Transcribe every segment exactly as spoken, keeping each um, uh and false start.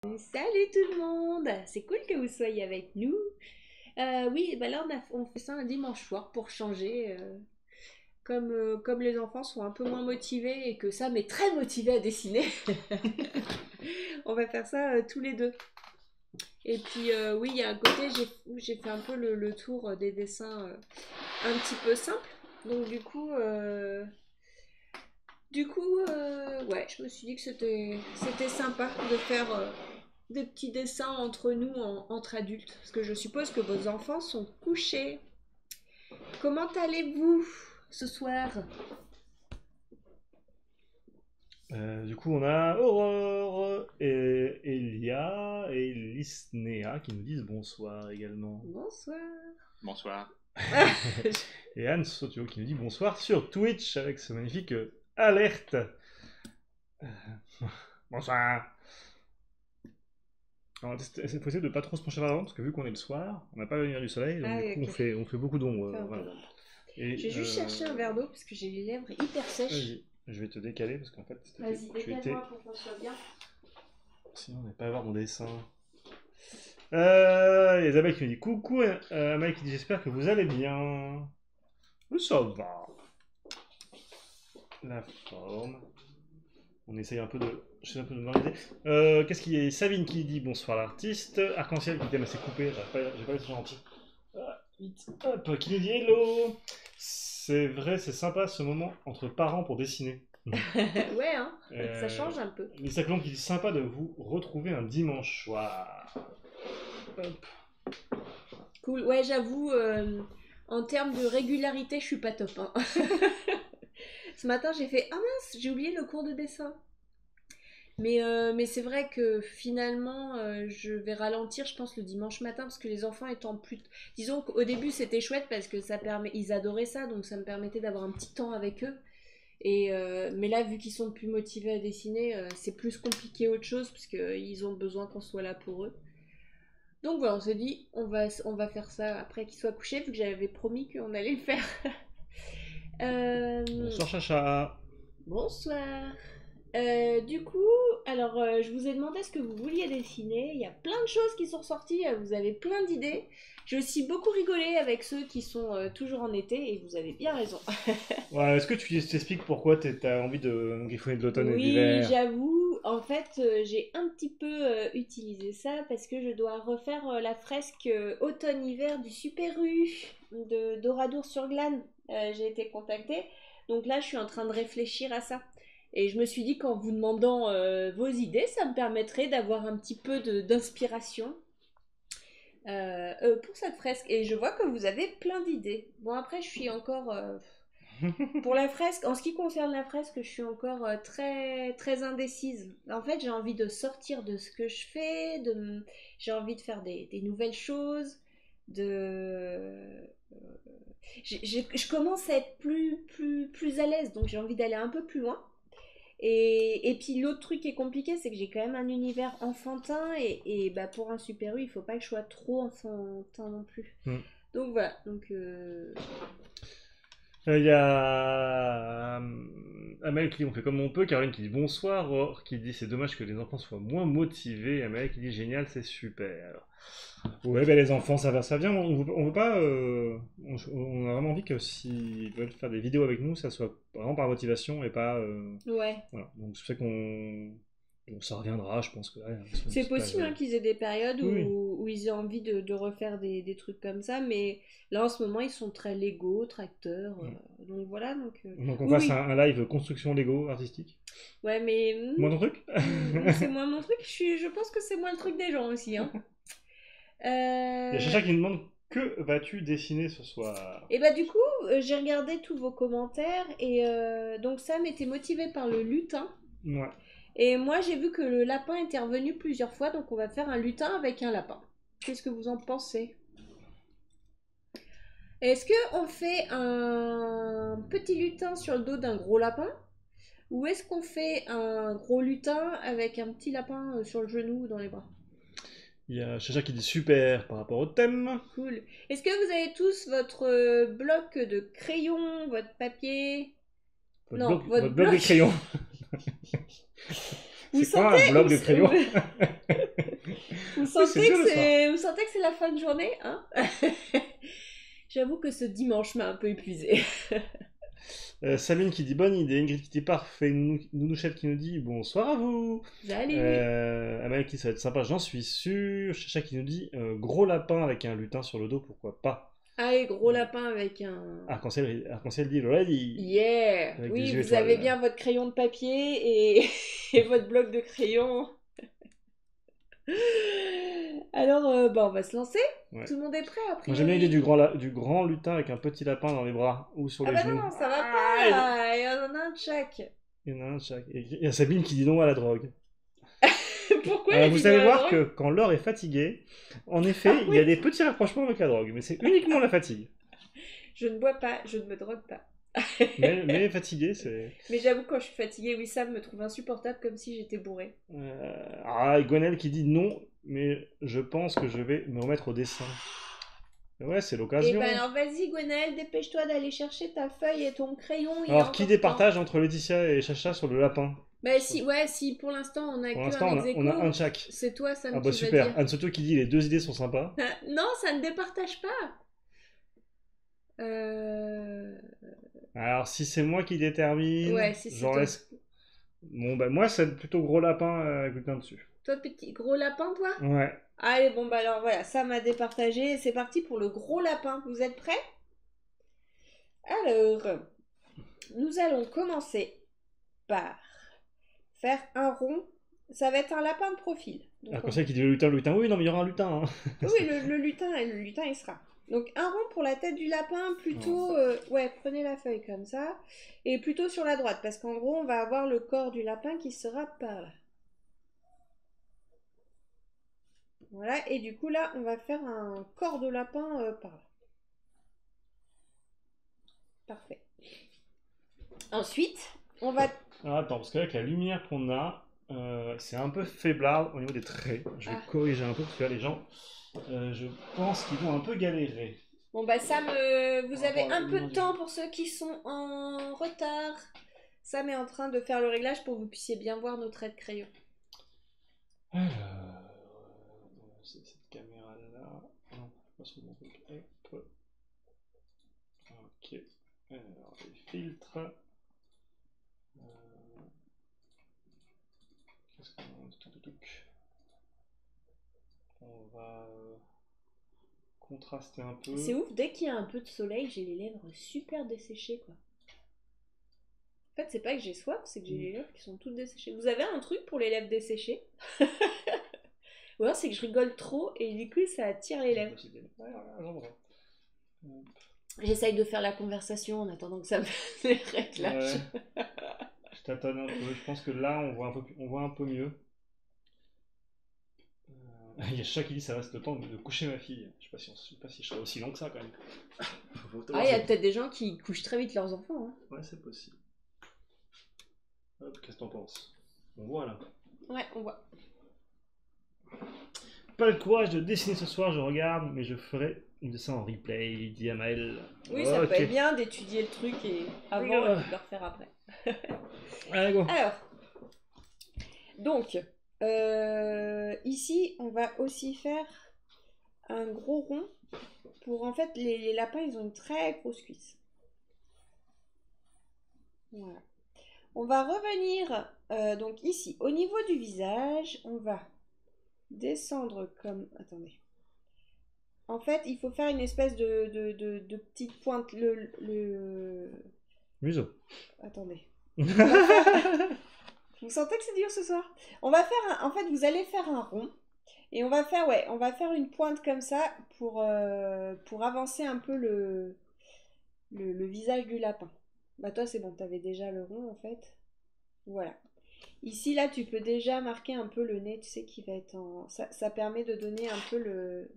Salut tout le monde! C'est cool que vous soyez avec nous. Euh, oui, bah là on, a, on fait ça un dimanche soir pour changer. euh, comme, euh, comme les enfants sont un peu moins motivés et que Sam est très motivé à dessiner, on va faire ça euh, tous les deux. Et puis euh, oui, il y a un côté, j'ai j'ai fait un peu le, le tour des dessins euh, un petit peu simples. Donc du coup, euh, du coup, euh, ouais, je me suis dit que c'était c'était sympa de faire euh, des petits dessins entre nous, en- entre adultes, parce que je suppose que vos enfants sont couchés. Comment allez-vous ce soir? Euh, du coup, on a Aurore et Elia et Lisnea qui nous disent bonsoir également. Bonsoir. Bonsoir. Et Anne Sotio qui nous dit bonsoir sur Twitch avec ce magnifique euh, alerte. Euh, bonsoir. Alors, c'est c'est possible de pas trop se pencher vers l'avant parce que vu qu'on est le soir, on n'a pas la lumière du soleil, donc Ah du oui, coup on ok. fait, on fait beaucoup d'ombre. Fais euh, un peu voilà. d'ombre. Et, Je vais juste euh, chercher un verre d'eau parce que j'ai les lèvres hyper sèches. Vas-y, je vais te décaler parce qu'en fait, Vas-y, tu étais. décale-moi pour qu'on soit bien. Sinon, on n'est pas à voir mon dessin. Euh, et Isabelle qui me dit coucou, euh, Amael qui dit j'espère que vous allez bien. Oui, ça va. La forme. On essaye un peu de. Je sais un peu de m'organiser. Euh, Qu'est-ce qu'il y a Savine qui dit bonsoir l'artiste. Arc-en-ciel qui dit mais c'est coupé, j'ai pas, j'ai pas été gentil. Ah, vite, hop, qui nous dit hello. C'est vrai, c'est sympa ce moment entre parents pour dessiner. Ouais, hein, Euh, ça change un peu. Lisa Clon qui dit sympa de vous retrouver un dimanche soir. Hop. Cool. Ouais, j'avoue, euh, en termes de régularité, je suis pas top, hein. Ce matin, j'ai fait ah mince, j'ai oublié le cours de dessin. Mais, euh, mais c'est vrai que finalement, euh, je vais ralentir, je pense, le dimanche matin, parce que les enfants étant plus... Disons qu'au début, c'était chouette parce que ça permet... ils adoraient ça, donc ça me permettait d'avoir un petit temps avec eux. Et, euh, mais là, vu qu'ils sont plus motivés à dessiner, euh, c'est plus compliqué autre chose, parce qu'ils ont besoin qu'on soit là pour eux. Donc voilà, on s'est dit, on va, on va faire ça après qu'ils soient couchés, vu que j'avais promis qu'on allait le faire. Euh, Bonsoir Chacha. Bonsoir. Euh, du coup, alors euh, je vous ai demandé ce que vous vouliez dessiner. Il y a plein de choses qui sont ressorties, euh, vous avez plein d'idées. J'ai aussi beaucoup rigolé avec ceux qui sont euh, toujours en été et vous avez bien raison. Ouais, est-ce que tu t'expliques pourquoi t'es- t'as envie de griffonner de l'automne et de Oui, l'hiver? j'avoue, en fait, euh, j'ai un petit peu euh, utilisé ça parce que je dois refaire euh, la fresque euh, automne-hiver du Super U de d'Oradour-sur-Glane. Euh, j'ai été contactée. Donc là, je suis en train de réfléchir à ça. Et je me suis dit qu'en vous demandant euh, vos idées, ça me permettrait d'avoir un petit peu de- d'inspiration euh, euh, pour cette fresque. Et je vois que vous avez plein d'idées. Bon, après, je suis encore... euh, pour la fresque, en ce qui concerne la fresque, je suis encore euh, très très indécise. En fait, j'ai envie de sortir de ce que je fais, de m- j'ai envie de faire des, des nouvelles choses, de euh, j'ai- j'ai- je commence à être plus plus plus à l'aise, donc j'ai envie d'aller un peu plus loin. Et, et puis l'autre truc qui est compliqué, c'est que j'ai quand même un univers enfantin et, et bah pour un super-héros, il faut pas que je sois trop enfantin non plus. Hmm. Donc voilà, donc euh, Il y a euh, Amel qui dit on fait comme on peut, Caroline qui dit bonsoir, Aurore qui dit c'est dommage que les enfants soient moins motivés, Amel qui dit génial, c'est super. Ouais, ben les enfants, ça va, ça vient. On veut, on veut pas. euh, on, on a vraiment envie que s'ils veulent faire des vidéos avec nous, ça soit vraiment par motivation et pas. euh, ouais. voilà. Donc c'est pour ça qu'on. Bon, ça reviendra, je pense que là, C'est c'est pas. possible hein, qu'ils aient des périodes Oui, oui. où, où ils aient envie de, de refaire des, des trucs comme ça, mais là en ce moment ils sont très Lego, tracteurs, euh, donc voilà. Donc, euh, Donc on oui, fasse un, oui, un live construction Lego artistique. ouais, mais Moi ton hmm, truc. hmm, c'est moins mon truc. Je, suis, je pense que c'est moins le truc des gens aussi. Hein. Il y a Euh, Chacha qui me demande que vas-tu dessiner ce soir. et bah du coup, euh, j'ai regardé tous vos commentaires et euh, donc Sam était motivé par le lutin. Ouais. Et moi j'ai vu que le lapin était revenu plusieurs fois, donc on va faire un lutin avec un lapin. Qu'est-ce que vous en pensez? Est-ce que on fait un petit lutin sur le dos d'un gros lapin ou est-ce qu'on fait un gros lutin avec un petit lapin euh, sur le genou ou dans les bras? Il y a Chacha qui dit super par rapport au thème. Cool. Est-ce que vous avez tous votre euh, bloc de crayon, votre papier? Votre Non, bloc, votre votre bloc de bloc. crayon. Vous C'est quoi sentez un bloc où de c'est- où- crayon? sentez dur que le soir. c'est, vous sentez que c'est la fin de journée, hein? J'avoue que ce dimanche m'a un peu épuisée. Euh, Sabine qui dit bonne idée, Ingrid qui dit parfait, Nounou- Nounouchette qui nous dit bonsoir à vous. Salut! Euh, Amael qui dit ça va être sympa, j'en suis sûr. Chacha qui nous dit euh, gros lapin avec un lutin sur le dos, pourquoi pas. Allez, gros lapin avec un... Arc-en-ciel Arc-en-ciel dit ready. Yeah! Avec Oui, des yeux vous avez étoiles. bien votre crayon de papier et, et votre bloc de crayon. Alors, euh, bah, on va se lancer. Ouais. Tout le monde est prêt après. Moi j'aime bien l'idée du grand, la- du grand lutin avec un petit lapin dans les bras ou sur Ah les bah genoux. non, ça va Ah, pas. Il y en a un de chaque. il y en a un de chaque. Et il y a Sabine qui dit non à la drogue. Pourquoi Alors, il vous dit allez non à la voir que drogue quand Laure est fatiguée, en effet, Ah il oui. y a des petits rapprochements avec la drogue, mais c'est uniquement la fatigue. Je ne bois pas, je ne me drogue pas. Mais, mais fatigué, c'est. Mais j'avoue, quand je suis fatiguée, oui, ça me trouve insupportable comme si j'étais bourrée. Euh, Ah, et Gwenelle qui dit non, mais je pense que je vais me remettre au dessin. Ouais, c'est Et l'occasion. ben alors vas-y Gwenaëlle, dépêche-toi d'aller chercher ta feuille et ton crayon. Il y a Alors, encore qui temps. départage entre Laetitia et Chacha sur le lapin? Bah si, ouais, si pour l'instant on a Pour que l'instant, un on, a- ex on a aequo, un de chaque. c'est toi Sam Ah bah qui va super. dire. Anne Soto qui dit les deux idées sont sympas. Non, ça ne départage pas. Euh... Alors, si c'est moi qui détermine, Ouais, si c'est j'en toi. laisse. Bon, bah moi, c'est plutôt gros lapin euh, avec le teint dessus. Toi petit gros lapin toi. Ouais. Allez bon bah alors voilà, ça m'a départagé. C'est parti pour le gros lapin. Vous êtes prêts? Alors, nous allons commencer par faire un rond. Ça va être un lapin de profil. Donc, Alors, on- comme ça qui dit le lutin, le lutin. Oui, non, mais il y aura un lutin. Hein. Oui, le, le lutin, le lutin, il sera. Donc un rond pour la tête du lapin, plutôt... euh, ouais, prenez la feuille comme ça. Et plutôt sur la droite, parce qu'en gros, on va avoir le corps du lapin qui sera par là. Voilà, et du coup, là, on va faire un corps de lapin euh, par là. Parfait. Ensuite, on va... Ah, attends, parce qu'avec la lumière qu'on a, euh, c'est un peu faiblard au niveau des traits. Je vais Ah. corriger un peu, parce que là, les gens, euh, je pense qu'ils vont un peu galérer. Bon, bah Sam, euh, vous Par avez rapport à la un peu de lumière du- temps pour ceux qui sont en retard. Sam est en train de faire le réglage pour que vous puissiez bien voir nos traits de crayon. Alors, euh, c'est cette caméra-là. Non, pas sur mon truc. Hop. Ok. Alors, les filtres. Euh, Qu'est-ce qu'on a? Tuc, tuc, tuc. On va euh, contraster un peu. C'est ouf, dès qu'il y a un peu de soleil, j'ai les lèvres super desséchées, quoi. En fait, c'est pas que j'ai soif, c'est que j'ai les lèvres qui sont toutes desséchées. Vous avez un truc pour les lèvres desséchées? Ou alors c'est que je rigole trop et du coup ça attire les lèvres. Ouais, voilà, j'en vois. J'essaye de faire la conversation en attendant que ça me fasse les réglages. Ouais. Je tâtonne un peu. Je pense que là, on voit un peu, on voit un peu mieux. Euh, Il y a Chacha qui dit ça reste le temps de coucher ma fille. Je sais pas si, on- je sais pas si je serai aussi long que ça quand même. Faut Ah, il y a peut-être des gens qui couchent très vite leurs enfants. Hein. Ouais, c'est possible. Hop, qu'est-ce que t'en penses? On voit là. Ouais, on voit. Pas le courage de dessiner ce soir, je regarde, mais je ferai de ça en replay, dit Amael. Oui, ça Ok. peut être bien d'étudier le truc et avant Oui, et euh. de le refaire après. Allez, go. Alors, donc, euh, ici, on va aussi faire un gros rond pour, en fait, les, les lapins, ils ont une très grosse cuisse. Voilà. On va revenir, euh, donc ici, au niveau du visage, on va descendre comme... Attendez. En fait, il faut faire une espèce de, de, de, de petite pointe. Le... le... Museau. Attendez. Vous sentez que c'est dur ce soir? On va faire un... En fait, vous allez faire un rond. Et on va faire, ouais, on va faire une pointe comme ça pour, euh, pour avancer un peu le, le, le visage du lapin. Bah toi, c'est bon, t'avais déjà le rond en fait. Voilà. Ici, là, tu peux déjà marquer un peu le nez, tu sais, qui va être en... Ça, ça permet de donner un peu le...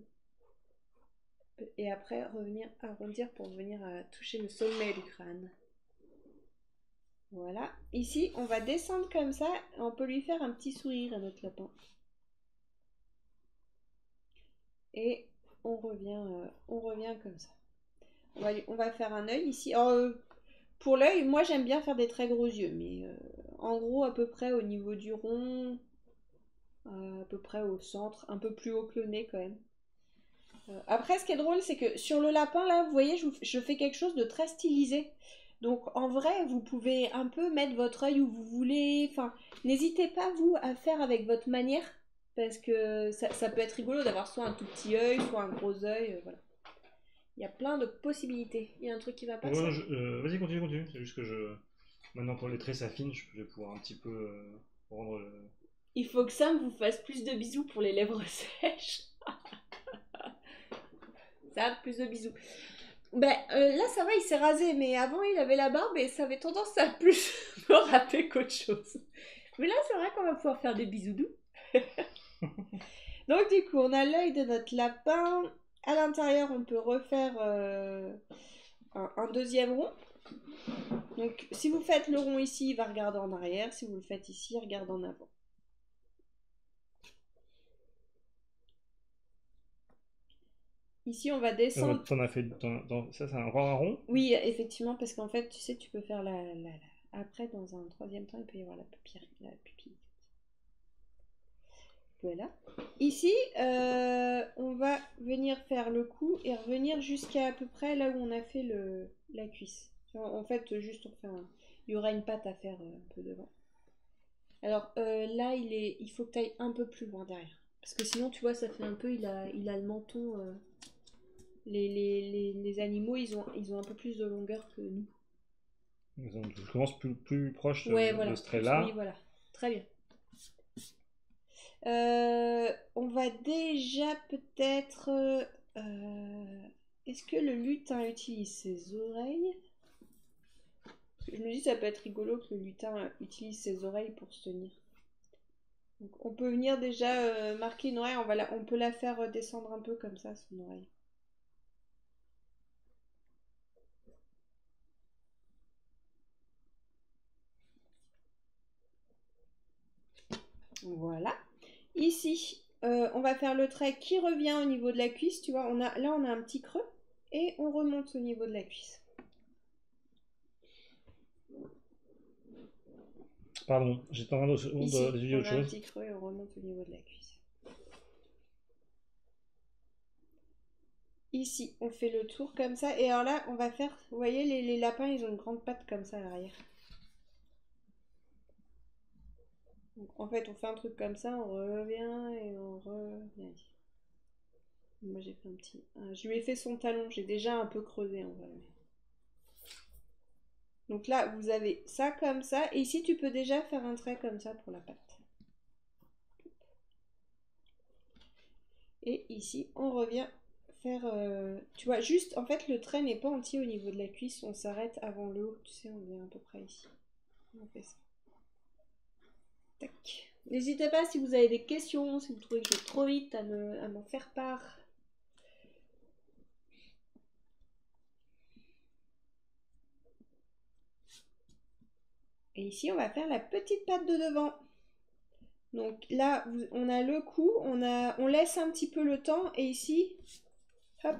Et après, revenir arrondir pour venir à toucher le sommet du crâne. Voilà. Ici, on va descendre comme ça. On peut lui faire un petit sourire à notre lapin. Et on revient, euh, on revient comme ça. On va, lui- on va faire un œil ici. Alors, euh, pour l'œil, moi j'aime bien faire des très gros yeux, mais euh, en gros à peu près au niveau du rond, à peu près au centre, un peu plus haut que le nez quand même. Euh, après, ce qui est drôle, c'est que sur le lapin, là, vous voyez, je, je fais quelque chose de très stylisé. Donc, en vrai, vous pouvez un peu mettre votre œil où vous voulez. Enfin, n'hésitez pas, vous, à faire avec votre manière. Parce que ça, ça peut être rigolo d'avoir soit un tout petit œil, soit un gros œil. Euh, voilà. Il y a plein de possibilités. Il y a un truc qui va pas, ça? Ouais, je- euh, vas-y, continue, continue. C'est juste que je. Maintenant, quand les traits s'affinent, je vais pouvoir un petit peu euh, rendre le. Il faut que Sam vous fasse plus de bisous pour les lèvres sèches. Ça, plus de bisous. Ben euh, là ça va, il s'est rasé, mais avant il avait la barbe et ça avait tendance à plus me râper qu'autre chose. Mais là c'est vrai qu'on va pouvoir faire des bisous doux. Donc du coup on a l'œil de notre lapin. À l'intérieur on peut refaire euh, un, un deuxième rond. Donc si vous faites le rond ici, il va regarder en arrière. Si vous le faites ici, il regarde en avant. Ici on va Euh, descendre. T'en as fait. t'en- t'en- Ça, c'est un rond, un rond? Oui, effectivement, parce qu'en fait, tu sais, tu peux faire la, la, la- Après, dans un troisième temps, il peut y avoir la pupille. La pupille. Voilà. Ici, euh, on va venir faire le cou et revenir jusqu'à à peu près là où on a fait le, la cuisse. En, en fait, juste on fait un... Il y aura une patte à faire euh, un peu devant. Alors euh, là, il, est... il faut que tu ailles un peu plus loin derrière. Parce que sinon, tu vois, ça fait un peu... Il a, il a le menton... euh, Les, les, les, les animaux, ils ont, ils ont un peu plus de longueur que nous. Donc, je commence plus, plus proche Ouais, de, voilà. de ce Plus- oui, trait-là. voilà. Très bien. Euh, on va déjà peut-être... euh, Est-ce que le lutin utilise ses oreilles? Parce que je me dis ça peut être rigolo que le lutin utilise ses oreilles pour se tenir. Donc on peut venir déjà euh, marquer une oreille, on, va la- on peut la faire descendre un peu comme ça, son oreille. Voilà. Ici, euh, on va faire le trait qui revient au niveau de la cuisse. Tu vois, on a, là on a un petit creux et on remonte au niveau de la cuisse. Pardon, j'étais en train de- Ici, de- d'étudier on autre a un chose. petit creux et on remonte au niveau de la cuisse. Ici, on fait le tour comme ça. Et alors là, on va faire... Vous voyez, les, les lapins, ils ont une grande patte comme ça à l'arrière. Donc, en fait, on fait un truc comme ça, on revient et on revient ici. Moi, j'ai fait un petit... ah, je lui ai fait son talon. J'ai déjà un peu creusé en vrai. Donc là, vous avez ça comme ça. Et ici, tu peux déjà faire un trait comme ça pour la patte. Et ici, on revient faire... euh, tu vois, juste, en fait, le trait n'est pas entier au niveau de la cuisse. On s'arrête avant le haut. Tu sais, on vient à peu près ici. On fait ça. Tac. N'hésitez pas si vous avez des questions, si vous trouvez que je vais trop vite à me- à m'en faire part. Et ici, on va faire la petite patte de devant. Donc là, vous- on a le cou, on, a, on laisse un petit peu le temps. Et ici, hop.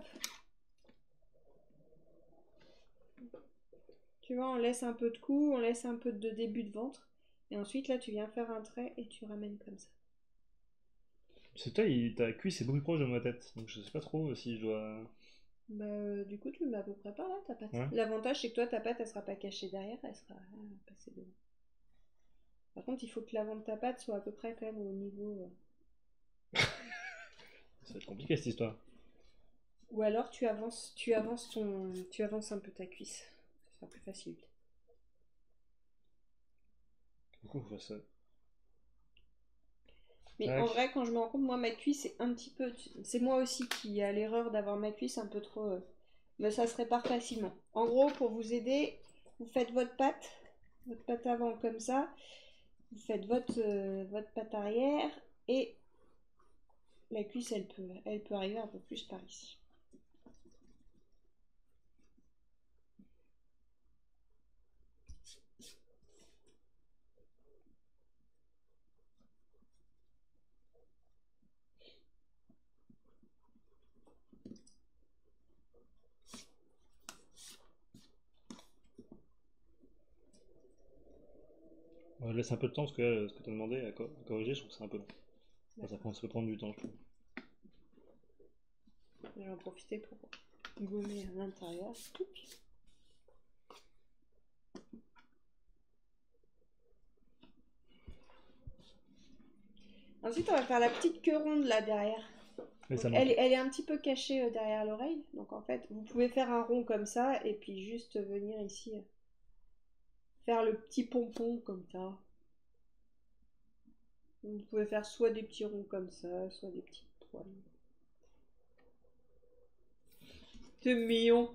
Tu vois, on laisse un peu de cou, on laisse un peu de début de ventre. Et ensuite, là, tu viens faire un trait et tu ramènes comme ça. C'est toi, il- ta cuisse est beaucoup plus proche de ma tête. Donc je sais pas trop si je dois. Bah, euh, du coup, tu le mets à peu près par là, ta patte. Ouais. L'avantage, c'est que toi, ta patte, elle sera pas cachée derrière, elle sera euh, passée devant. Par contre, il faut que l'avant de ta patte soit à peu près quand même au niveau... euh, Ça va être compliqué cette histoire. Ou alors tu avances, tu avances ton, tu avances un peu ta cuisse. Ce sera plus facile. Du coup, faut faire ça. Mais en Tac. vrai, quand je me rends compte, moi, ma cuisse, c'est un petit peu... C'est moi aussi qui a l'erreur d'avoir ma cuisse un peu trop... euh, Mais ça se répare facilement. En gros, pour vous aider, vous faites votre patte, votre patte avant comme ça. Vous faites votre, euh, votre patte arrière et la cuisse, elle peut, elle peut arriver un peu plus par ici. Ouais, laisse un peu de temps parce que là, ce que t'as demandé à, co- à corriger, je trouve que c'est un peu long. Ça prend, ça peut prendre du temps, je trouve. Je vais en profiter pour gommer à l'intérieur. Ensuite, on va faire la petite queue ronde là derrière. Donc, elle, elle est un petit peu cachée euh, derrière l'oreille. Donc en fait, vous pouvez faire un rond comme ça et puis juste venir ici euh, faire le petit pompon comme ça. Vous pouvez faire soit des petits ronds comme ça, soit des petits poils. C'est mignon.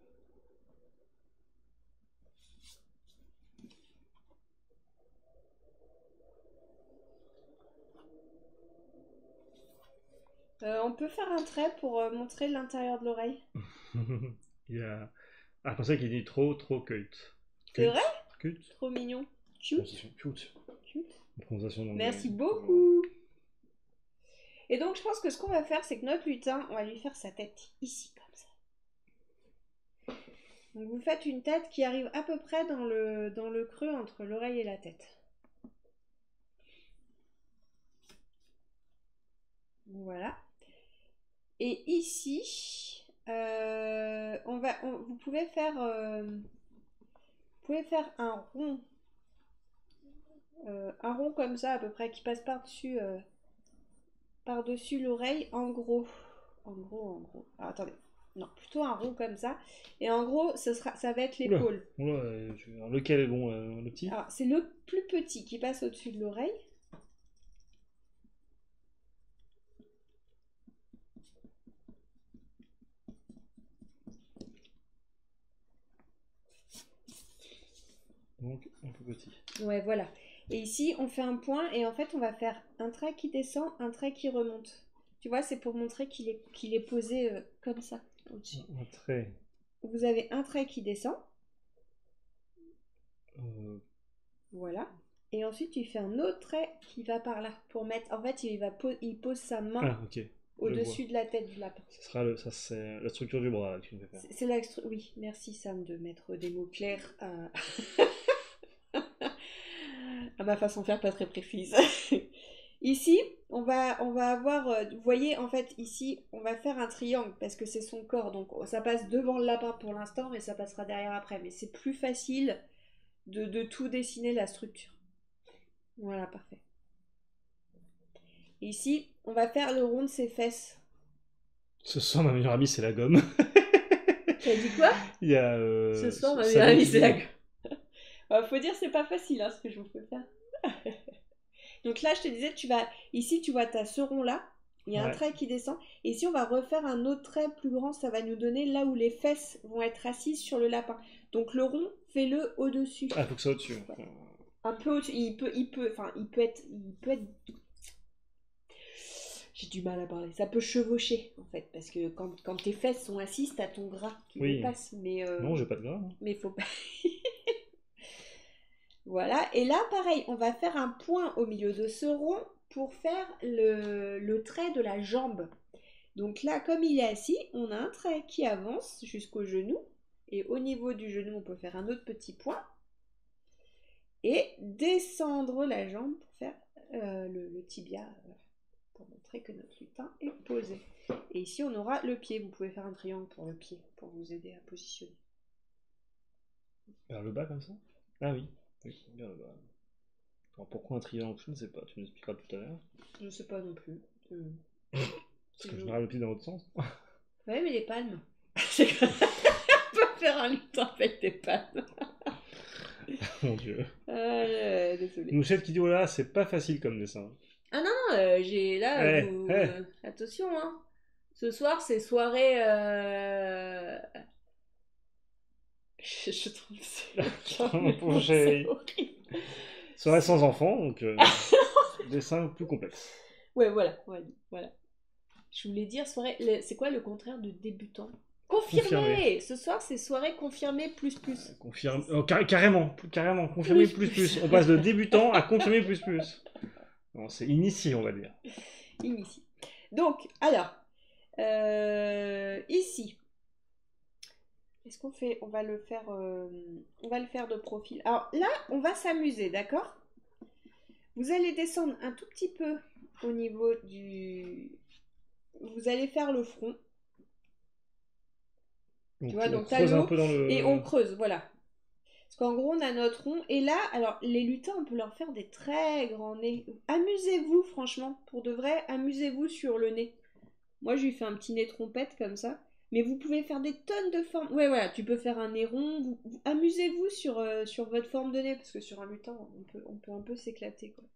Euh, on peut faire un trait pour euh, montrer l'intérieur de l'oreille. Il y a... Ah, je pensais qu'il dit trop, trop cute. C'est vrai? Cute. Trop mignon. Cute. Cute. Cute. Prononciation d'anglais. Merci beaucoup. Et donc, je pense que ce qu'on va faire, c'est que notre lutin, on va lui faire sa tête ici, comme ça. Donc, vous faites une tête qui arrive à peu près dans le, dans le creux entre l'oreille et la tête. Voilà. Et ici, euh, on va, on- vous pouvez faire, euh, vous pouvez faire un rond, euh, un rond comme ça à peu près qui passe par-dessus, euh, par-dessus l'oreille, en gros, en gros, en gros. Ah, attendez, non, plutôt un rond comme ça. Et en gros, ce sera, ça va être l'épaule. Oula, oula, euh, je- alors, lequel est bon, euh, le petit? Alors, c'est le plus petit qui passe au-dessus de l'oreille. Donc, un peu petit. Ouais, voilà. Et ici, on fait un point et en fait, on va faire un trait qui descend, un trait qui remonte. Tu vois, c'est pour montrer qu'il est, qu'il est posé euh, comme ça, au-dessus. Un trait. Vous avez un trait qui descend. Euh, Voilà. Et ensuite, il fait un autre trait qui va par là pour mettre. En fait, il va po- il pose sa main Ah, ok. au-dessus de la tête du lapin. Ça sera le, ça, c'est la structure du bras que tu me fais faire. C'est c'est la. Oui, merci Sam de mettre des mots clairs à, à ma façon de faire pas très précise. Ici, on va, on va avoir, euh, vous voyez, en fait, ici, on va faire un triangle parce que c'est son corps. Donc, ça passe devant le lapin pour l'instant, mais ça passera derrière après. Mais c'est plus facile de, de tout dessiner la structure. Voilà, parfait. Et ici, on va faire le rond de ses fesses. Ce soir, ma meilleure amie, c'est la gomme. T'as dit quoi? Il y a. Euh, Ce soir, ma Sabine meilleure amie, qui c'est dit- la gueule. Euh, faut dire, c'est pas facile hein, ce que je vous fais faire. Donc là, je te disais, tu vas. Ici, tu vois, tu as ce rond-là. Il y a un Ouais. trait qui descend. Et ici, on va refaire un autre trait plus grand. Ça va nous donner là où les fesses vont être assises sur le lapin. Donc le rond, fais-le au-dessus. Ah, faut que ça soit au-dessus. Ouais. Un peu au-dessus. Il peut, il peut, enfin, il peut être, il peut être. J'ai du mal à parler. Ça peut chevaucher en fait, parce que quand, quand tes fesses sont assises, t'as ton gras qui Oui. dépasse. Mais euh, Non, j'ai pas de gras. hein. mais faut pas. Voilà. Et là, pareil, on va faire un point au milieu de ce rond pour faire le, le trait de la jambe. Donc là, comme il est assis, on a un trait qui avance jusqu'au genou. Et au niveau du genou, on peut faire un autre petit point. Et descendre la jambe pour faire euh, le, le tibia, euh, pour montrer que notre lutin est posé. Et ici, on aura le pied. Vous pouvez faire un triangle pour le pied, pour vous aider à positionner. Vers le bas, comme ça? Ah oui. Oui, vers le bas. Alors pourquoi un triangle? Je ne sais pas, tu nous expliqueras tout à l'heure. Je ne sais pas non plus. Euh, Parce qu'en général, le pied dans l'autre sens. Ouais, mais les palmes. C'est quand même- On peut faire un lutin avec des palmes. Mon dieu. Euh, désolé. Mouchette qui dit oh là, c'est pas facile comme dessin. Ah non, non, euh, j'ai là. Eh, vous- eh. euh, attention, hein. Ce soir, c'est soirée. euh, Je, je trouve que c'est. Pauvre chérie. C'est horrible. Soirée sans enfant, donc euh, dessin plus complexe. Ouais, voilà, voilà, voilà. Je voulais dire soirée. le- C'est quoi le contraire de débutant? Confirmé. Confirmé. Ce soir, c'est soirée confirmée plus plus. Confirme, oh, car- carrément, carrément, confirmer Plus, plus plus. plus. On passe de débutant à confirmer plus plus. Non, c'est initié, on va dire. Ici. Donc, alors, euh, ici, est-ce qu'on fait, on va le faire, euh, on va le faire de profil. Alors là, on va s'amuser, d'accord? Vous allez descendre un tout petit peu au niveau du... Vous allez faire le front. Donc, Tu vois, on donc t'as creuse le un haut peu dans le... et on creuse, voilà. Parce qu'en gros, on a notre rond. Et là, alors, les lutins, on peut leur faire des très grands nez. Amusez-vous, franchement. Pour de vrai, amusez-vous sur le nez. Moi, je lui fais un petit nez trompette comme ça. Mais vous pouvez faire des tonnes de formes. Ouais, voilà, tu peux faire un nez rond. Vous, vous- amusez-vous sur, euh, sur votre forme de nez. Parce que sur un lutin, on peut, on peut un peu s'éclater, quoi.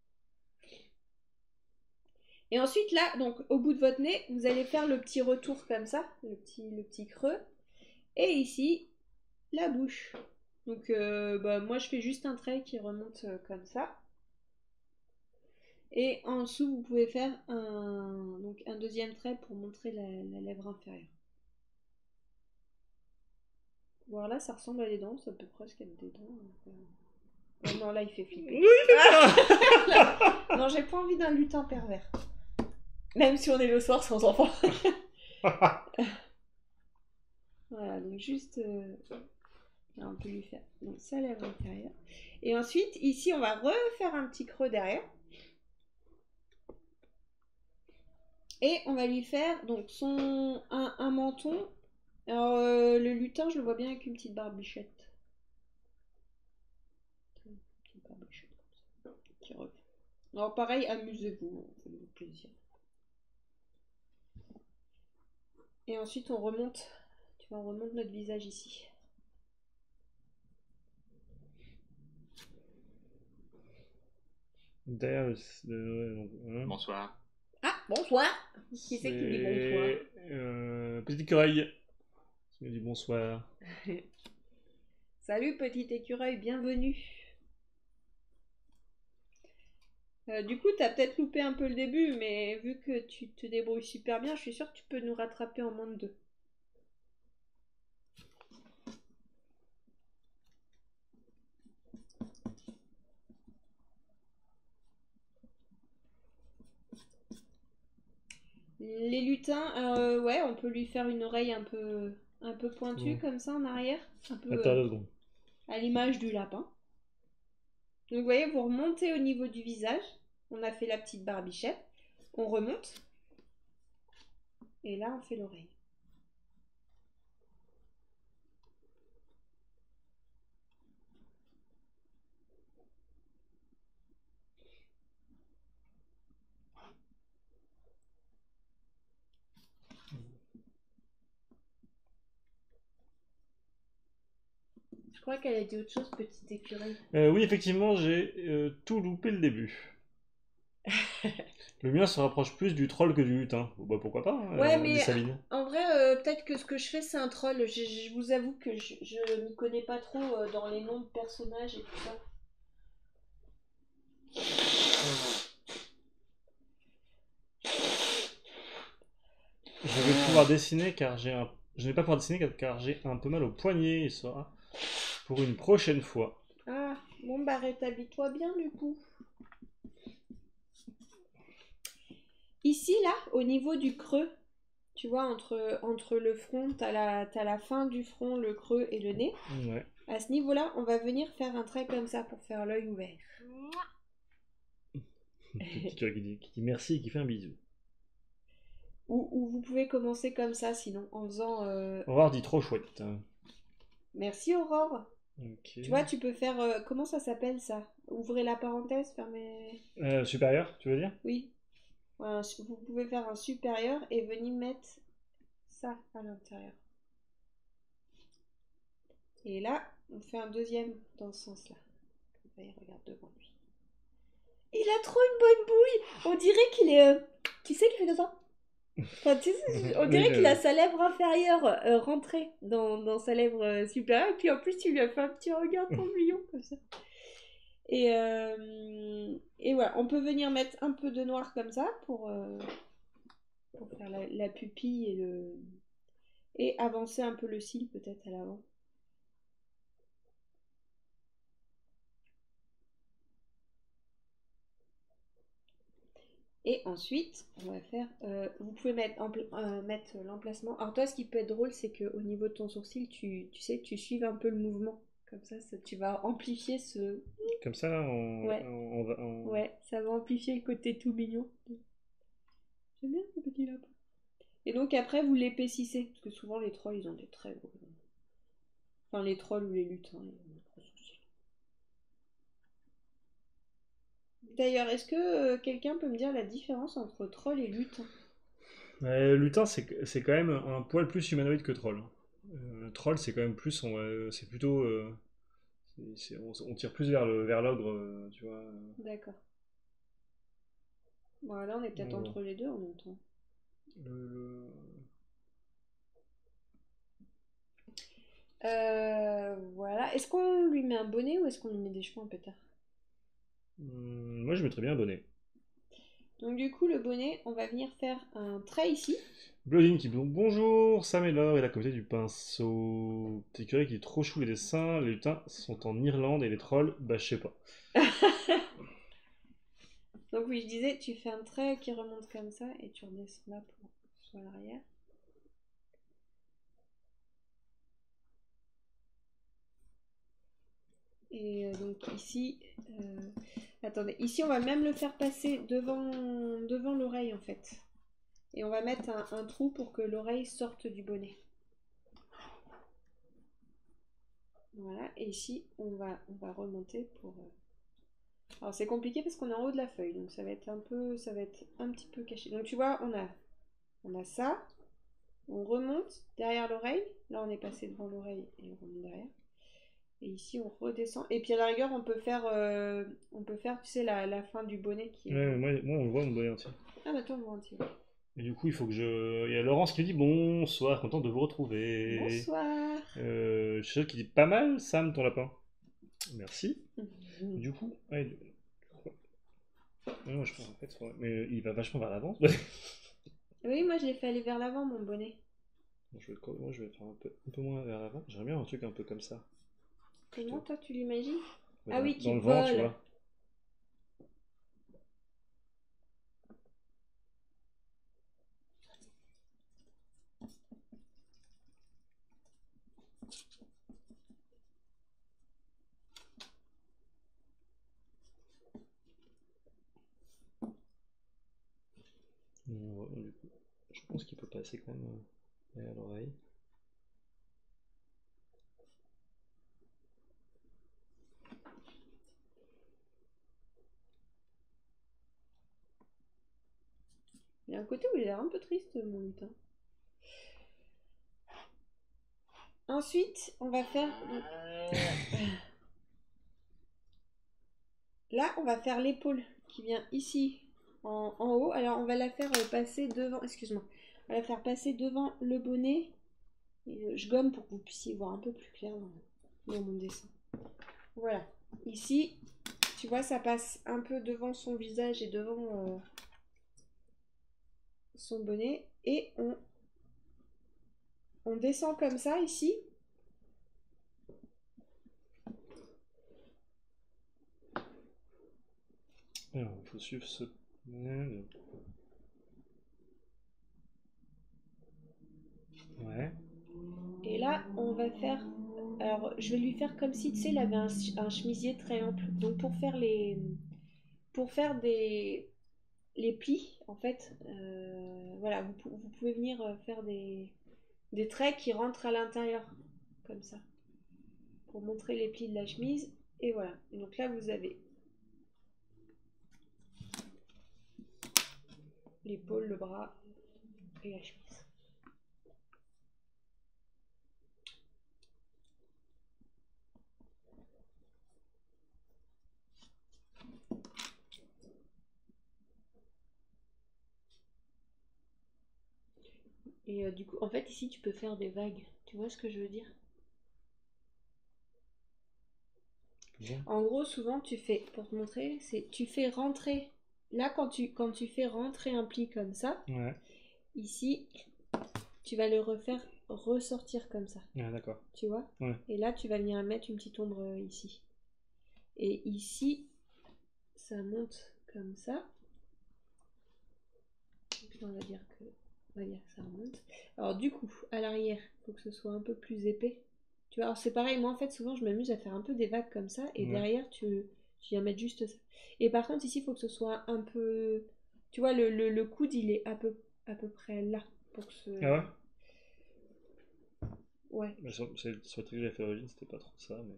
Et ensuite, là, donc, au bout de votre nez, vous allez faire le petit retour comme ça. Le petit, le petit creux. Et ici, la bouche. Donc, euh, bah, moi, je fais juste un trait qui remonte euh, comme ça. Et en dessous, vous pouvez faire un, donc, un deuxième trait pour montrer la, la lèvre inférieure. Voir là, ça ressemble à des dents, ça peut presque être des dents. Donc, euh... oh non, là, il fait flipper. Ah non, j'ai pas envie d'un lutin pervers. Même si on est le soir sans enfant. Voilà, donc juste... Euh... Là, on peut lui faire donc, sa lèvre inférieure. Et ensuite, ici, on va refaire un petit creux derrière. Et on va lui faire donc son un, un menton. Alors euh, le lutin, je le vois bien avec une petite barbichette. Une petite barbichette comme ça, qui refait. Alors pareil, amusez-vous, faites-vous plaisir. Et ensuite on remonte, tu vois, on remonte notre visage ici. Derrière le... le- donc, hein. Bonsoir. Ah, bonsoir. Qui c'est qui dit bonsoir? Euh, petit écureuil. Il dit bonsoir. Salut petit écureuil, bienvenue. Euh, du coup, t'as peut-être loupé un peu le début, mais vu que tu te débrouilles super bien, je suis sûre que tu peux nous rattraper en moins de deux. Les lutins, euh, ouais, on peut lui faire une oreille un peu, un peu pointue Mmh. comme ça en arrière, un peu Attends euh, deux secondes. à l'image du lapin. Donc vous voyez, vous remontez au niveau du visage. On a fait la petite barbichette. On remonte. Et là, on fait l'oreille. Je crois qu'elle a dit autre chose, petite écureuil. Euh, oui, effectivement, j'ai euh, tout loupé le début. Le mien se rapproche plus du troll que du lutin. Bon, bah pourquoi pas, hein, Ouais, euh, dit mais Sabine. en vrai, euh, peut-être que ce que je fais, c'est un troll. Je, je vous avoue que je, je m'y connais pas trop euh, dans les noms de personnages et tout ça. Je vais pouvoir dessiner car j'ai un... Je n'ai pas pouvoir dessiner car, car j'ai un peu mal au poignet. Il sera pour une prochaine fois. Ah, bon bah rétablis-toi bien du coup. Ici, là, au niveau du creux, tu vois, entre, entre le front, t'as la, t'as la fin du front, le creux et le nez. Ouais. À ce niveau-là, on va venir faire un trait comme ça pour faire l'œil ouvert. Le petit cœur qui dit, qui dit merci et qui fait un bisou. Ou, ou vous pouvez commencer comme ça, sinon, en faisant... euh, Aurore dit trop chouette. Merci Aurore. Ok. Tu vois, tu peux faire... euh, comment ça s'appelle ça? Ouvrez la parenthèse, fermez... Euh, supérieur, tu veux dire? Oui. Voilà, vous pouvez faire un supérieur et venir mettre ça à l'intérieur. Et là, on fait un deuxième dans ce sens-là. Il regarde devant lui. Il a trop une bonne bouille. On dirait qu'il est... euh, Tu sais qu'il fait comme ça. Enfin, tu sais, on dirait Oui, qu'il a je- sa lèvre inférieure euh, rentrée dans, dans sa lèvre euh, supérieure. Et puis en plus, tu lui as fait un petit regard trop mignon comme ça. Et, euh, et voilà, on peut venir mettre un peu de noir comme ça pour, euh, pour faire la, la pupille et le... Et avancer un peu le cil peut-être à l'avant. Et ensuite, on va faire. Euh, vous pouvez mettre, euh, mettre l'emplacement. Alors, toi, ce qui peut être drôle, c'est qu'au niveau de ton sourcil, tu, tu sais, tu suives un peu le mouvement. Comme ça, ça tu vas amplifier ce. Comme ça, là, on, Ouais. on, on va. on- Ouais, ça va amplifier le côté tout mignon. J'aime bien ce petit lapin. Et donc après, vous l'épaississez. Parce que souvent, les trolls, ils ont des très gros. Enfin, les trolls ou les lutins. Ils ont des gros sourcils. D'ailleurs, est-ce que euh, quelqu'un peut me dire la différence entre troll et lutin? Euh, lutin, c'est c'est quand même un poil plus humanoïde que troll. Euh, troll, c'est quand même plus, on va- c'est plutôt, euh, c'est- c'est- on, on tire plus vers le vers l'ogre, euh, tu vois. D'accord. Bon, là, on est peut-être Bon, entre les deux en même temps. le- le- Euh, voilà. Est-ce qu'on lui met un bonnet ou est-ce qu'on lui met des cheveux en pétard? Hmm, moi, je mettrais bien un bonnet. Donc du coup, le bonnet, on va venir faire un trait ici. Bloodin qui dit bonjour, Sam et Laure et la communauté du pinceau. T'écureuil qui dit trop chou les dessins, les lutins sont en Irlande et les trolls, bah je sais pas. Donc oui, je disais, tu fais un trait qui remonte comme ça et tu redescends là pour sur l'arrière. Et euh, donc ici, euh, attendez, ici on va même le faire passer devant, devant l'oreille en fait. Et on va mettre un, un trou pour que l'oreille sorte du bonnet. Voilà, et ici on va, on va remonter pour... euh, Alors c'est compliqué parce qu'on est en haut de la feuille, donc ça va être un peu, ça va être un petit peu caché. Donc tu vois, on a, on a ça, on remonte derrière l'oreille. Là on est passé devant l'oreille et on remonte derrière. Et ici on redescend. Et puis à la rigueur on peut faire, euh, on peut faire, tu sais, la, la fin du bonnet qui est Ouais, là. mais moi, moi on le voit mon bonnet entier. Ah bah toi on voit un petit peu. Et du coup, il faut que je. Il y a Laurence qui me dit bonsoir, content de vous retrouver. Bonsoir. Euh, Chirel qui dit pas mal, Sam, ton lapin. Merci. Du coup, ouais, du- ouais, moi je pense en fait, ouais, mais il va vachement vers l'avant. Oui, moi je l'ai fait aller vers l'avant mon bonnet. Moi, je vais, moi, je vais faire un peu, un peu moins vers l'avant. J'aimerais bien un truc un peu comme ça. Comment Plutôt. toi tu l'imagines? Ouais, Ah Dans, oui, dans qui le vent, tu vole. vois. Ouais, du coup, je pense qu'il peut passer quand même euh, derrière l'oreille. Il y a un côté où il a l'air un peu triste mon lutin. Ensuite, on va faire... Là, on va faire l'épaule qui vient ici en, en haut. Alors, on va la faire euh, passer devant... Excuse-moi. On va la faire passer devant le bonnet. Et, euh, je gomme pour que vous puissiez voir un peu plus clair dans, dans mon dessin. Voilà. Ici, tu vois, ça passe un peu devant son visage et devant euh, son bonnet. Et on, on descend comme ça ici. Alors, il faut suivre ce. Ouais. Et là, on va faire... Alors, je vais lui faire comme si, tu sais, il avait un, un chemisier très ample. Donc, pour faire les... Pour faire des... Les plis, en fait, euh, voilà, vous, vous, pouvez venir euh, faire des, des traits qui rentrent à l'intérieur, comme ça, pour montrer les plis de la chemise. Et voilà. Et donc là, vous avez l'épaule, le bras et la chemise. Et euh, du coup, en fait, ici, tu peux faire des vagues. Tu vois ce que je veux dire? Bon. En gros, souvent, tu fais, pour te montrer, c'est tu fais rentrer. Là, quand tu, quand tu fais rentrer un pli comme ça, Ouais. ici, tu vas le refaire ressortir comme ça. Ah, d'accord. Tu vois? Ouais. Et là, tu vas venir mettre une petite ombre euh, ici. Et ici, ça monte comme ça. Puis on va dire que, on va dire que ça remonte. Alors du coup, à l'arrière, il faut que ce soit un peu plus épais. Tu vois, alors c'est pareil, moi en fait souvent je m'amuse à faire un peu des vagues comme ça et Ouais. derrière tu, tu viens mettre juste ça. Et par contre ici il faut que ce soit un peu Tu vois, le, le, le coude, il est à peu, à peu près là. Pour que ce... Ah ouais? Ouais. Mais sur, sur sur le truc que j'ai fait à l'origine, c'était pas trop ça, mais...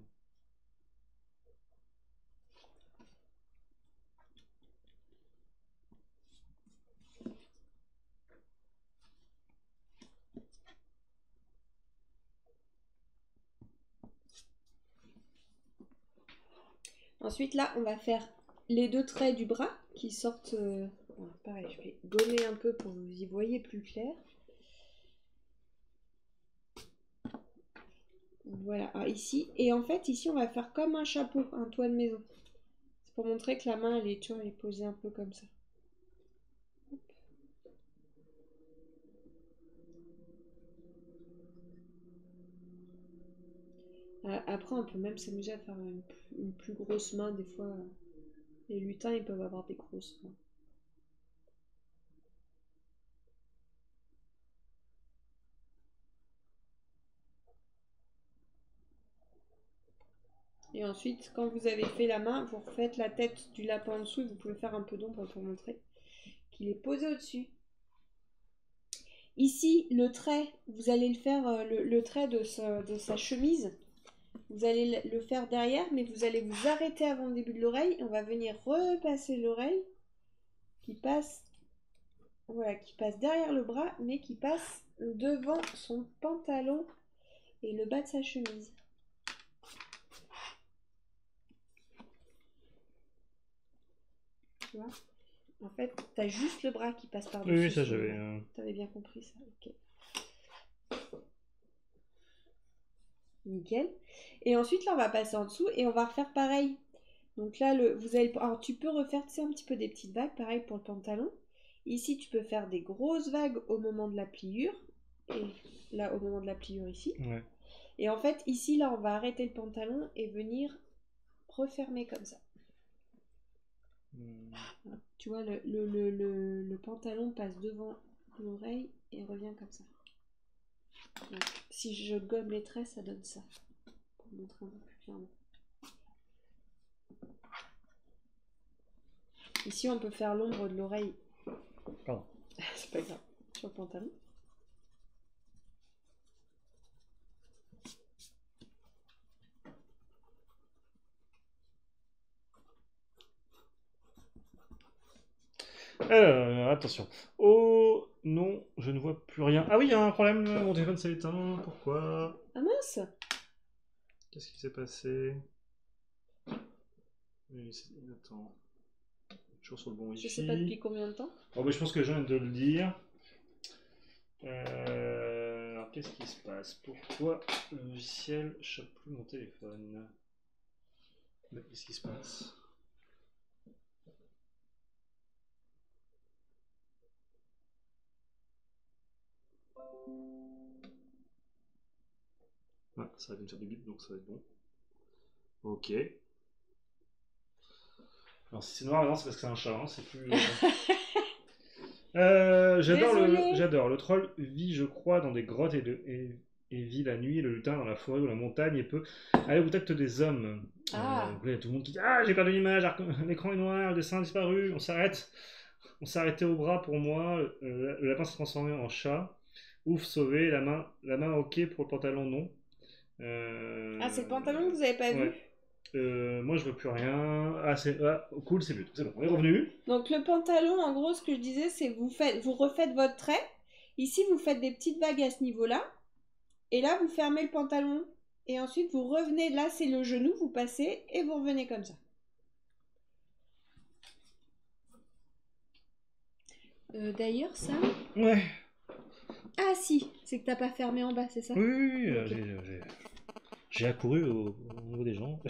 Ensuite, là, on va faire les deux traits du bras qui sortent... euh, bon, pareil, je vais gommer un peu pour que vous y voyez plus clair. Voilà, alors ici. Et en fait, ici, on va faire comme un chapeau, un toit de maison. C'est pour montrer que la main, elle est, tu vois, elle est posée un peu comme ça. Euh, Après, on peut même s'amuser à faire une, une plus grosse main. Des fois, euh, les lutins, ils peuvent avoir des grosses mains. Et ensuite, quand vous avez fait la main, vous refaites la tête du lapin en dessous. Vous pouvez faire un peu d'ombre pour montrer qu'il est posé au-dessus. Ici, le trait, vous allez le faire, euh, le, le trait de sa, de sa chemise. Vous allez le faire derrière, mais vous allez vous arrêter avant le début de l'oreille. On va venir repasser l'oreille qui passe, voilà, qui passe derrière le bras, mais qui passe devant son pantalon et le bas de sa chemise. Tu vois? En fait, t'as juste le bras qui passe par-dessus. Oui, oui, ça son j'avais... bras. euh, T'avais bien compris ça, ok. Nickel. Et ensuite, là, on va passer en dessous et on va refaire pareil. Donc là, le, vous allez, alors tu peux refaire, tu sais, un petit peu des petites vagues, pareil pour le pantalon. Ici, tu peux faire des grosses vagues au moment de la pliure. Et là, au moment de la pliure ici. Ouais. Et en fait, ici, là, on va arrêter le pantalon et venir refermer comme ça. Hmm. Voilà. Tu vois, le, le, le, le, le pantalon passe devant l'oreille et revient comme ça. Donc, si je gomme les traits, ça donne ça. Pour montrer un peu plus clairement. Ici, on peut faire l'ombre de l'oreille. Pardon. C'est pas grave. Sur le pantalon. Alors, attention. Oh non, je ne vois plus rien. Ah oui, il y a un problème, mon téléphone s'est éteint. Pourquoi? Ah mince! Qu'est-ce qui s'est passé? Oui, c'est- attends. Toujours sur le bon Je sais pas depuis Wi-Fi. combien de temps. Bon, bah, je pense que je viens de le dire. Euh, alors, qu'est-ce qui se passe? Pourquoi le logiciel chope plus mon téléphone? Mais qu'est-ce qui se passe? Ah, ça va me faire du bip, donc ça va être bon. Ok. Alors, si c'est noir maintenant, c'est parce que c'est un chat, hein, c'est plus. Euh, j'adore le, Désolée. j'adore. Le troll vit, je crois, dans des grottes et, de- et, et vit la nuit, et le lutin dans la forêt ou la montagne et peut aller au contact des hommes. Ah. Euh, donc là, il y a tout le monde qui dit ah, j'ai perdu l'image, ar- l'écran est noir, le dessin a disparu, on s'arrête. On s'est arrêté au bras pour moi, euh, le lapin s'est transformé en chat. Ouf, sauvé, la main, la main ok pour le pantalon non. Euh, Ah, c'est le pantalon que vous avez pas ouais. vu. Euh, moi je vois plus rien. Ah, c'est ah, cool, c'est but. C'est bon, on est revenu. Donc le pantalon, en gros, ce que je disais, c'est vous faites, vous refaites votre trait. Ici, vous faites des petites vagues à ce niveau-là. Et là, vous fermez le pantalon. Et ensuite, vous revenez. Là, c'est le genou. Vous passez et vous revenez comme ça. Euh, D'ailleurs, ça. Ouais. Ah si, c'est que t'as pas fermé en bas, c'est ça? Oui, oui, oui, Ok. j'ai- j'ai- j'ai accouru au, au niveau des gens.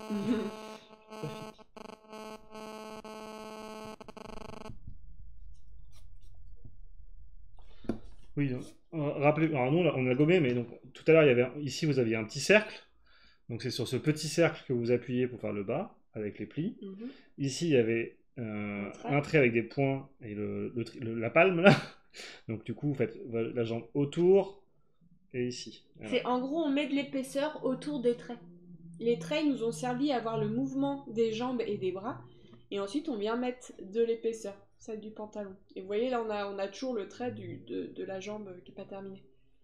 Oui, donc, euh, rappelez, alors nous on a gommé, mais donc tout à l'heure il y avait ici vous aviez un petit cercle, donc c'est sur ce petit cercle que vous appuyez pour faire le bas avec les plis. Mhm. Ici il y avait euh, Un trait. un trait avec des points et le, le tri- le- la palme là, donc du coup vous faites la jambe autour et ici. Voilà. C'est en gros, on met de l'épaisseur autour des traits. Les traits nous ont servi à avoir le mouvement des jambes et des bras. Et ensuite, on vient mettre de l'épaisseur. celle du pantalon. Et vous voyez, là, on a, on a toujours le trait du, de, de la jambe qui n'est pas terminé.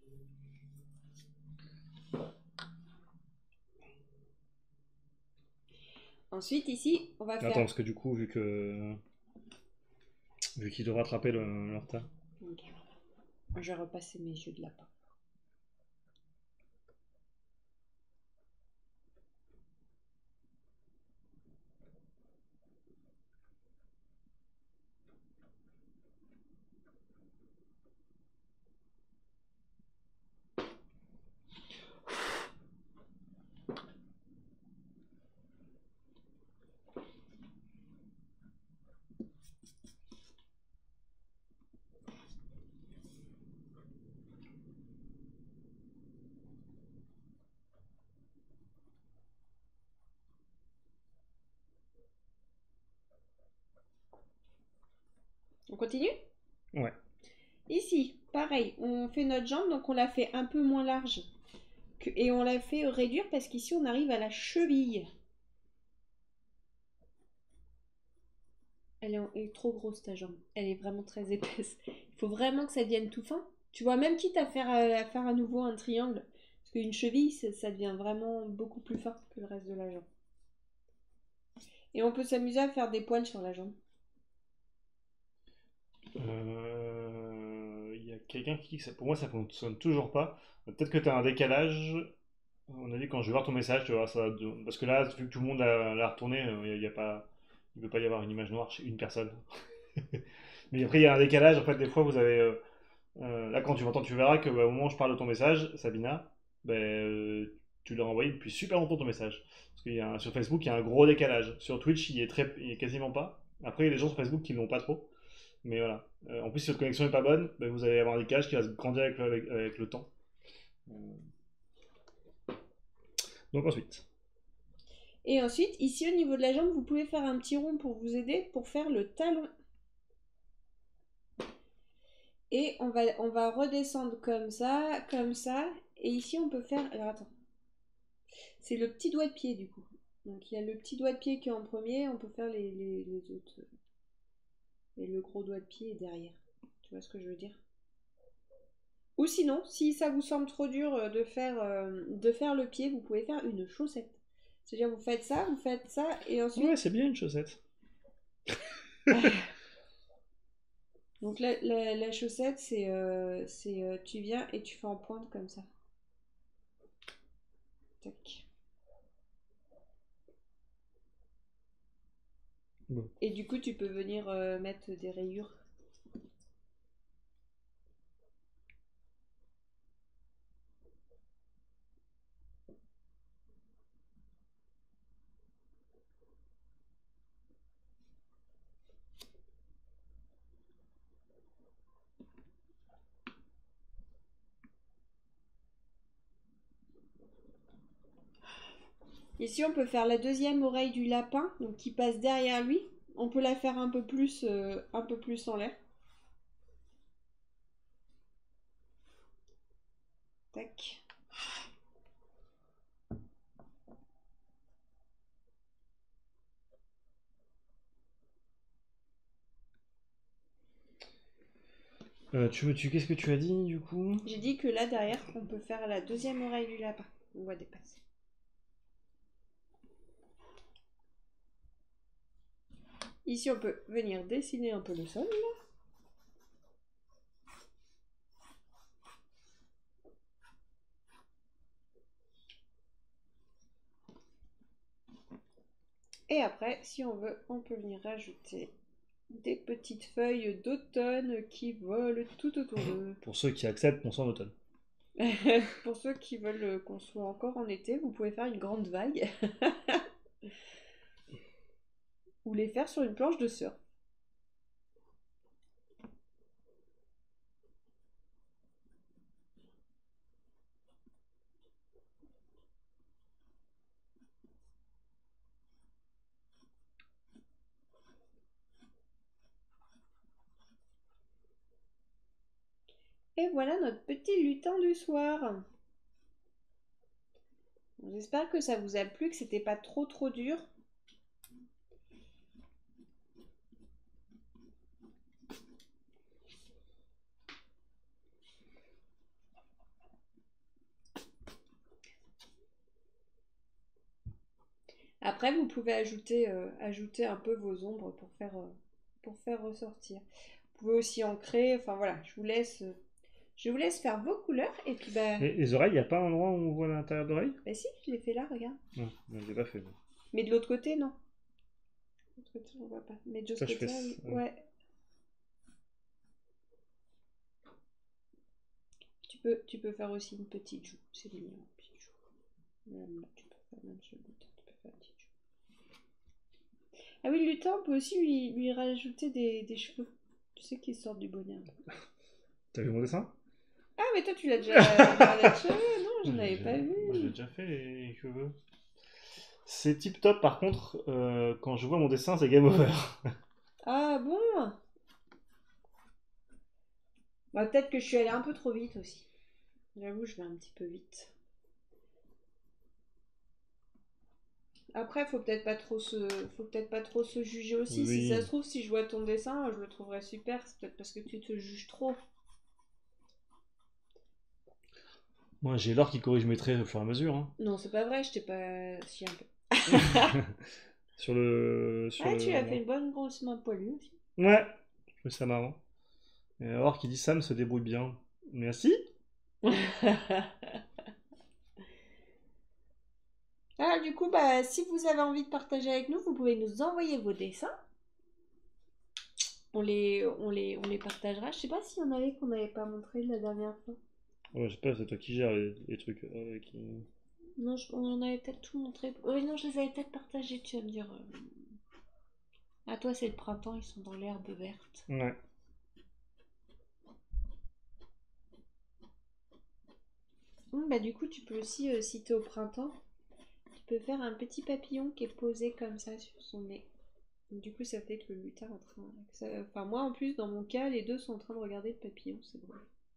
Ensuite, ici, on va Attends, faire... parce que du coup, vu que vu qu'il doit rattraper le, le retard. Ok. Je vais repasser mes yeux de lapin. On continue? Ouais. Ici, pareil, on fait notre jambe, donc on la fait un peu moins large. Que, et on la fait réduire parce qu'ici, on arrive à la cheville. Elle est, elle est trop grosse, ta jambe. Elle est vraiment très épaisse. Il faut vraiment que ça devienne tout fin. Tu vois, même quitte à faire, à faire à nouveau un triangle. Parce qu'une cheville, ça, ça devient vraiment beaucoup plus fin que le reste de la jambe. Et on peut s'amuser à faire des poils sur la jambe. Euh, Il y a quelqu'un qui dit que ça, pour moi ça fonctionne toujours pas. Peut-être que tu as un décalage. On a dit quand je vais voir ton message, tu vois, ça, de- parce que là, vu que tout le monde a- l'a retourné, euh, il y a, pas, il ne peut pas y avoir une image noire chez une personne. Mais après, il y a un décalage. En fait, des fois, vous avez, euh, euh, là, quand tu m'entends, tu verras que bah, au moment où je parle de ton message, Sabina, ben, euh, tu l'as envoyé depuis super longtemps ton message. Parce qu'il y a un- sur Facebook, il y a un gros décalage. Sur Twitch, il y est très, il y est quasiment pas. Après, il y a des gens sur Facebook qui l'ont pas trop. Mais voilà. Euh, en plus, si votre connexion n'est pas bonne, ben, vous allez avoir un décalage qui va se grandir avec le, avec, avec le temps. Euh, Donc ensuite. Et ensuite, ici au niveau de la jambe, vous pouvez faire un petit rond pour vous aider pour faire le talon. Et on va, on va redescendre comme ça, comme ça. Et ici, on peut faire... Alors attends. C'est le petit doigt de pied du coup. Donc il y a le petit doigt de pied qui est en premier. On peut faire les, les, les autres. Et le gros doigt de pied est derrière. Tu vois ce que je veux dire? Ou sinon, si ça vous semble trop dur euh, de faire, euh, de faire le pied, vous pouvez faire une chaussette. C'est-à-dire vous faites ça, vous faites ça, et Ouais, ensuite... c'est bien une chaussette. Donc la, la, la chaussette, c'est euh, c'est, euh, tu viens et tu fais en pointe comme ça. Tac. Bon. Et du coup, tu peux venir euh, mettre des rayures. Ici, on peut faire la deuxième oreille du lapin, donc qui passe derrière lui. On peut la faire un peu plus, euh, un peu plus en l'air. Tac. Euh, tu veux, tu, qu'est-ce que tu as dit du coup? J'ai dit que là, derrière, on peut faire la deuxième oreille du lapin. On va dépasser. Ici, on peut venir dessiner un peu le sol. Et après, si on veut, on peut venir rajouter des petites feuilles d'automne qui volent tout autour d'eux. Pour ceux qui acceptent qu'on soit en automne. Pour ceux qui veulent qu'on soit encore en été, vous pouvez faire une grande vague. Ou les faire sur une planche de surf. Et voilà notre petit lutin du soir. J'espère que ça vous a plu, que c'était pas trop trop dur. Après, vous pouvez ajouter, euh, ajouter un peu vos ombres pour faire, euh, pour faire ressortir. Vous pouvez aussi ancrer. Enfin voilà, je vous laisse, euh, je vous laisse faire vos couleurs. Et puis bah, Et les oreilles, il n'y a pas un endroit où on voit l'intérieur d'oreille? bah si, je l'ai fait là, regarde. Non, je l'ai pas fait. Non. Mais de l'autre côté, non. De l'autre côté, on voit pas. Mais de Ça, l'autre je fais. côté, ah oui. Ouais. Ouais. Tu peux, tu peux faire aussi une petite joue. C'est mignon, une petite joue. Même là, tu peux faire même sur le lutin, tu peux faire une petite joue. Ah oui, le lutin, on peut aussi lui, lui rajouter des, des cheveux. Tu sais qu'ils sortent du bonnet. T'as vu mon dessin? Ah, mais toi, tu l'as déjà regardé de cheveux. Non, je Moi, n'avais j'ai- pas vu. Moi, j'ai déjà fait les cheveux. C'est tip top, par contre, euh, quand je vois mon dessin, c'est game over. Ah bon? Bah, peut-être que je suis allée un peu trop vite aussi. J'avoue, je vais un petit peu vite. Après, faut peut-être pas trop se, faut peut-être pas trop se juger aussi. Si ça Oui. se trouve, si je vois ton dessin, je le trouverais super. C'est peut-être parce que tu te juges trop. Moi, j'ai l'or qui corrige mes traits au fur et à mesure. Hein. Non, c'est pas vrai, je t'ai pas si un peu. Sur le. Sur Ah, tu le. as fait une bonne grosse main poilue aussi. Ouais, je trouve ça marrant. Et alors qui dit Sam se débrouille bien. Merci. Ah, du coup, bah, si vous avez envie de partager avec nous, vous pouvez nous envoyer vos dessins. On les, on les, on les partagera. Je sais pas s'il y en avait qu'on n'avait pas montré la dernière fois. Ouais, je sais pas, c'est toi qui gères les, les trucs. euh, qui... Non, je- on en avait peut-être tout montré. Oui, non, je les avais peut-être partagés, tu vas me dire. euh. Ah, toi, c'est le printemps, ils sont dans l'herbe verte. Ouais. Hum, bah, du coup, tu peux aussi, euh, si t'es au printemps, tu peux faire un petit papillon qui est posé comme ça sur son nez. Donc, du coup, ça fait que le lutin est en train. ça- Enfin, moi, en plus, dans mon cas, les deux sont en train de regarder le papillon, c'est drôle.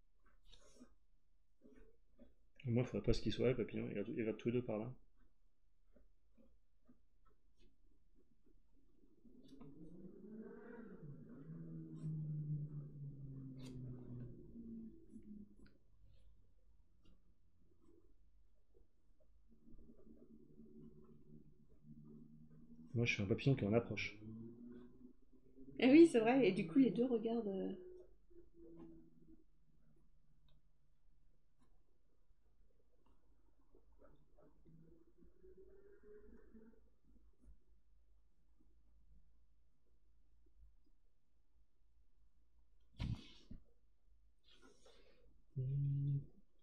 Moi, il faudrait pas ce qu'il soit, le papillon. Il regarde, il regarde tous les deux par là. Moi, je suis un papillon qui en approche. Ah oui, c'est vrai, et du coup, les deux regardent. euh, Hmm.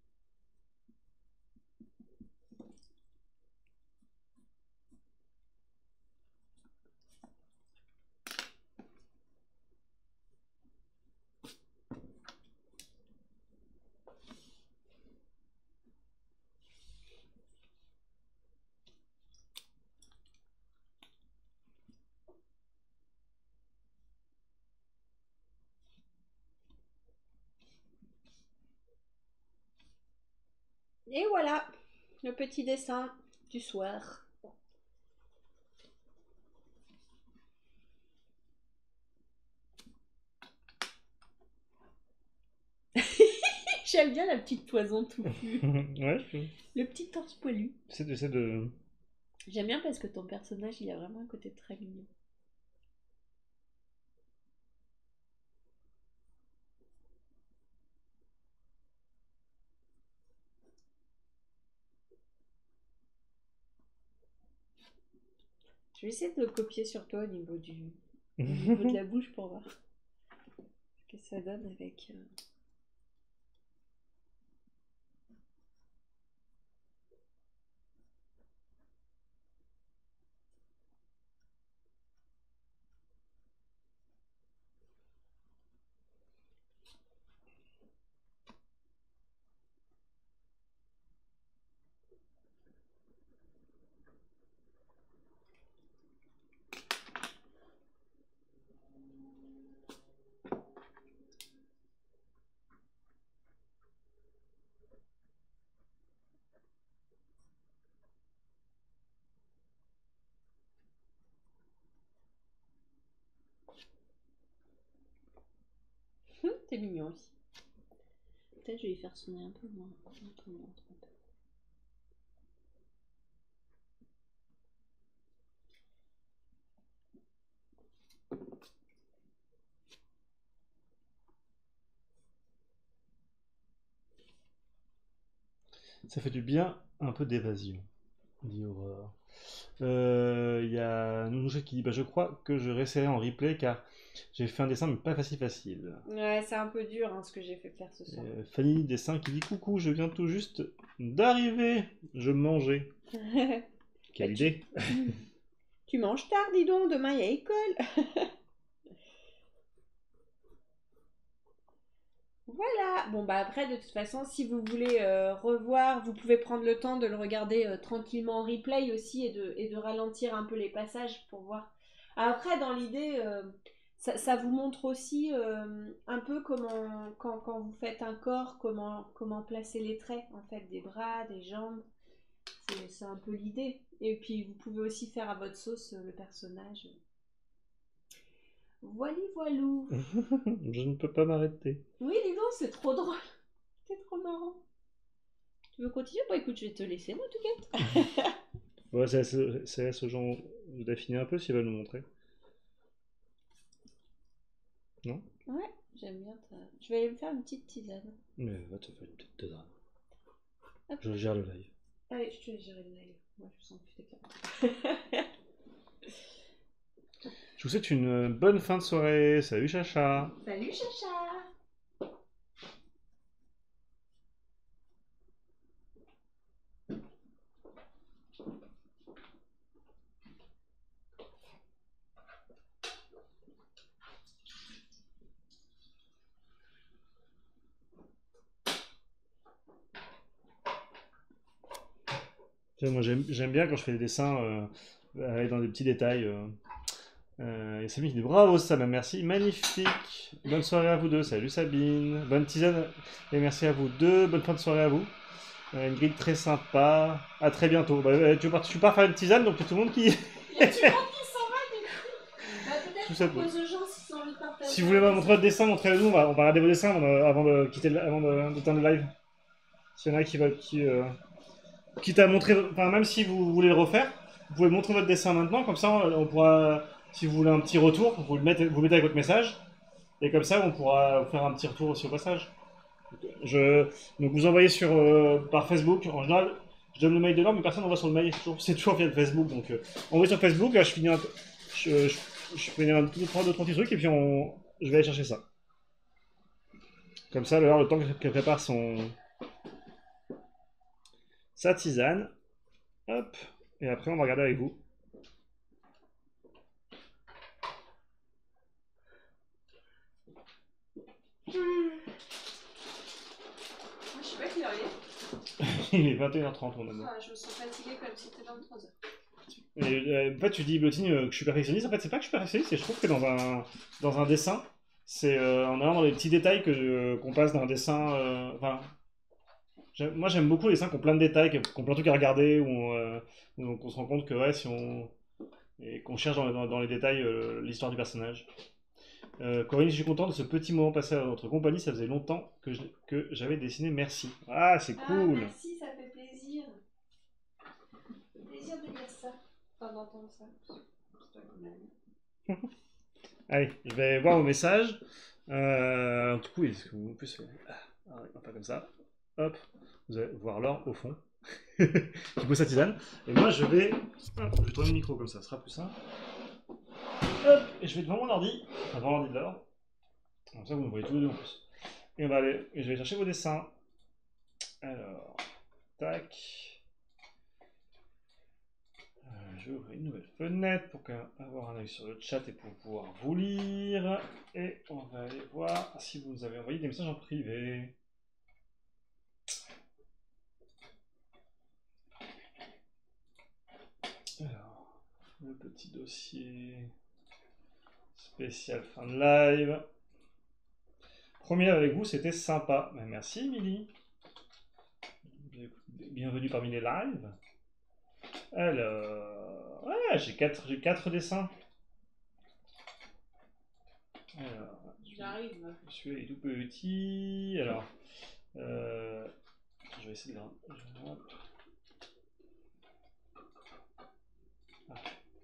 Et voilà, le petit dessin du soir. J'aime bien la petite toison touffue. Ouais, je... Le petit torse poilu. J'essaie de... j'essaie de... J'aime bien parce que ton personnage, il a vraiment un côté très mignon. Je vais essayer de le copier sur toi au niveau du, au niveau de la bouche pour voir ce que ça donne avec. euh, Hum, T'es mignon aussi. Peut-être je vais y faire sonner un peu moins. Ton ventre, un peu. Ça fait du bien, un peu d'évasion, dit Aurore. Euh, Il y a Nounoucha qui dit bah, je crois que je réessayerai en replay car j'ai fait un dessin mais pas facile facile. Ouais, c'est un peu dur hein, ce que j'ai fait faire ce soir. Euh, Fanny Dessin qui dit coucou, je viens tout juste d'arriver, je mangeais. Quelle Bah, tu... idée! tu manges tard, dis donc, demain il y a école. Voilà. Bon bah après de toute façon si vous voulez euh, revoir, vous pouvez prendre le temps de le regarder euh, tranquillement en replay aussi et de, et de ralentir un peu les passages pour voir. Après dans l'idée, euh, ça, ça vous montre aussi euh, un peu comment quand, quand vous faites un corps, comment, comment placer les traits en fait des bras, des jambes. C'est c'est un peu l'idée. Et puis vous pouvez aussi faire à votre sauce euh, le personnage. Voili voilou. Je ne peux pas m'arrêter. Oui dis donc c'est trop drôle. C'est trop marrant. Tu veux continuer? Bah écoute, je vais te laisser, moi, tout cas. Ouais, c'est c'est- c'est ce genre d'affiner un peu s'il va nous montrer. Non? Ouais, j'aime bien ta... Je vais aller me faire une petite tisane. Mais va te faire une petite tisane. Hop. Je gère le live. Allez, je te laisse gérer le live. Moi, je sens que tu t'éclates. Je vous souhaite une bonne fin de soirée. Salut Chacha. Salut, Chacha. Tu sais, moi j'aime j'aime bien quand je fais des dessins, euh, aller dans des petits détails. Euh, euh, et Sabine qui dit bravo Sam, merci, magnifique. Bonne soirée à vous deux. Salut Sabine. Bonne tisane et merci à vous deux. Bonne fin de soirée à vous. Euh, une grille très sympa. À très bientôt. Bah, euh, tu, pars, tu pars faire une tisane donc il y a tout le monde qui. Il y a tout le monde qui s'en va, du coup. Bah, Tout peut-être ça, propose aux gens s'ils ont envie de partager. Si vous voulez me montrer votre dessin, montrez-le nous. On va, on va regarder vos dessins avant de, avant de quitter le, avant de, d'éteindre le live. S'il y en a qui veulent. Qui, euh, quitte à montrer. Enfin, même si vous voulez le refaire, vous pouvez montrer votre dessin maintenant. Comme ça, on pourra. Si vous voulez un petit retour, vous le mettez, vous le mettez avec votre message. Et comme ça, on pourra vous faire un petit retour aussi au passage. Je, donc vous envoyez sur, euh, par Facebook. En général, je donne le mail de l'or, mais personne n'envoie sur le mail. C'est toujours, c'est toujours via le Facebook. Donc euh, envoyez sur Facebook. Là, je finis un, je, je, je fais un deux, trois, deux, trois petits trucs et puis on, je vais aller chercher ça. Comme ça, alors, le temps qu'elle prépare son sa tisane. Hop. Et après, on va regarder avec vous. Je sais pas quelle heure il est. Il est vingt et une heures trente, mon amour. Ah, je me sens fatiguée comme si c'était vingt-trois heures. Et, euh, en fait, tu dis, Blotine, euh, que je suis perfectionniste. En fait, c'est pas que je suis perfectionniste, c'est que je trouve que dans un, dans un dessin, c'est euh, en allant dans les petits détails que, euh, qu'on passe d'un dessin. euh, Enfin, j'aime- moi, j'aime beaucoup les dessins qui ont plein de détails, qui ont plein de trucs à regarder, où on, euh, où on se rend compte que, ouais, si on. Et qu'on cherche dans, dans- dans les détails euh, l'histoire du personnage. Euh, Corinne, je suis content de ce petit moment passé à notre compagnie. Ça faisait longtemps que, je- que j'avais dessiné. Merci. Ah, c'est Ah, cool. merci, ça fait plaisir. Plaisir de dire ça. Enfin, d'entendre ça. C'est pas comme la vie. Allez, je vais voir vos messages. Euh, du coup, est-ce que vous en plus. Ah, non, pas comme ça. Hop, vous allez voir l'or au fond. Qui boit sa tisane. Et moi, je vais. Hop, je vais tourner le micro comme ça, ce sera plus simple. Hop, et je vais devant mon ordi. Enfin, devant l'ordi de l'or. Comme ça, vous me voyez tous les deux en plus. Et on va aller. Et je vais chercher vos dessins. Alors, tac. Euh, je vais ouvrir une nouvelle fenêtre pour avoir un œil sur le chat et pour pouvoir vous lire. Et on va aller voir si vous nous avez envoyé des messages en privé. Alors, le petit dossier spécial fin de live. Premier avec vous, c'était sympa. Ben, merci, Emily. Bienvenue parmi les lives. Alors, ouais, j'ai quatre, j'ai quatre dessins. Alors, J'arrive. celui-là est tout petit. Alors, euh, je vais essayer de le. Hop. Ah.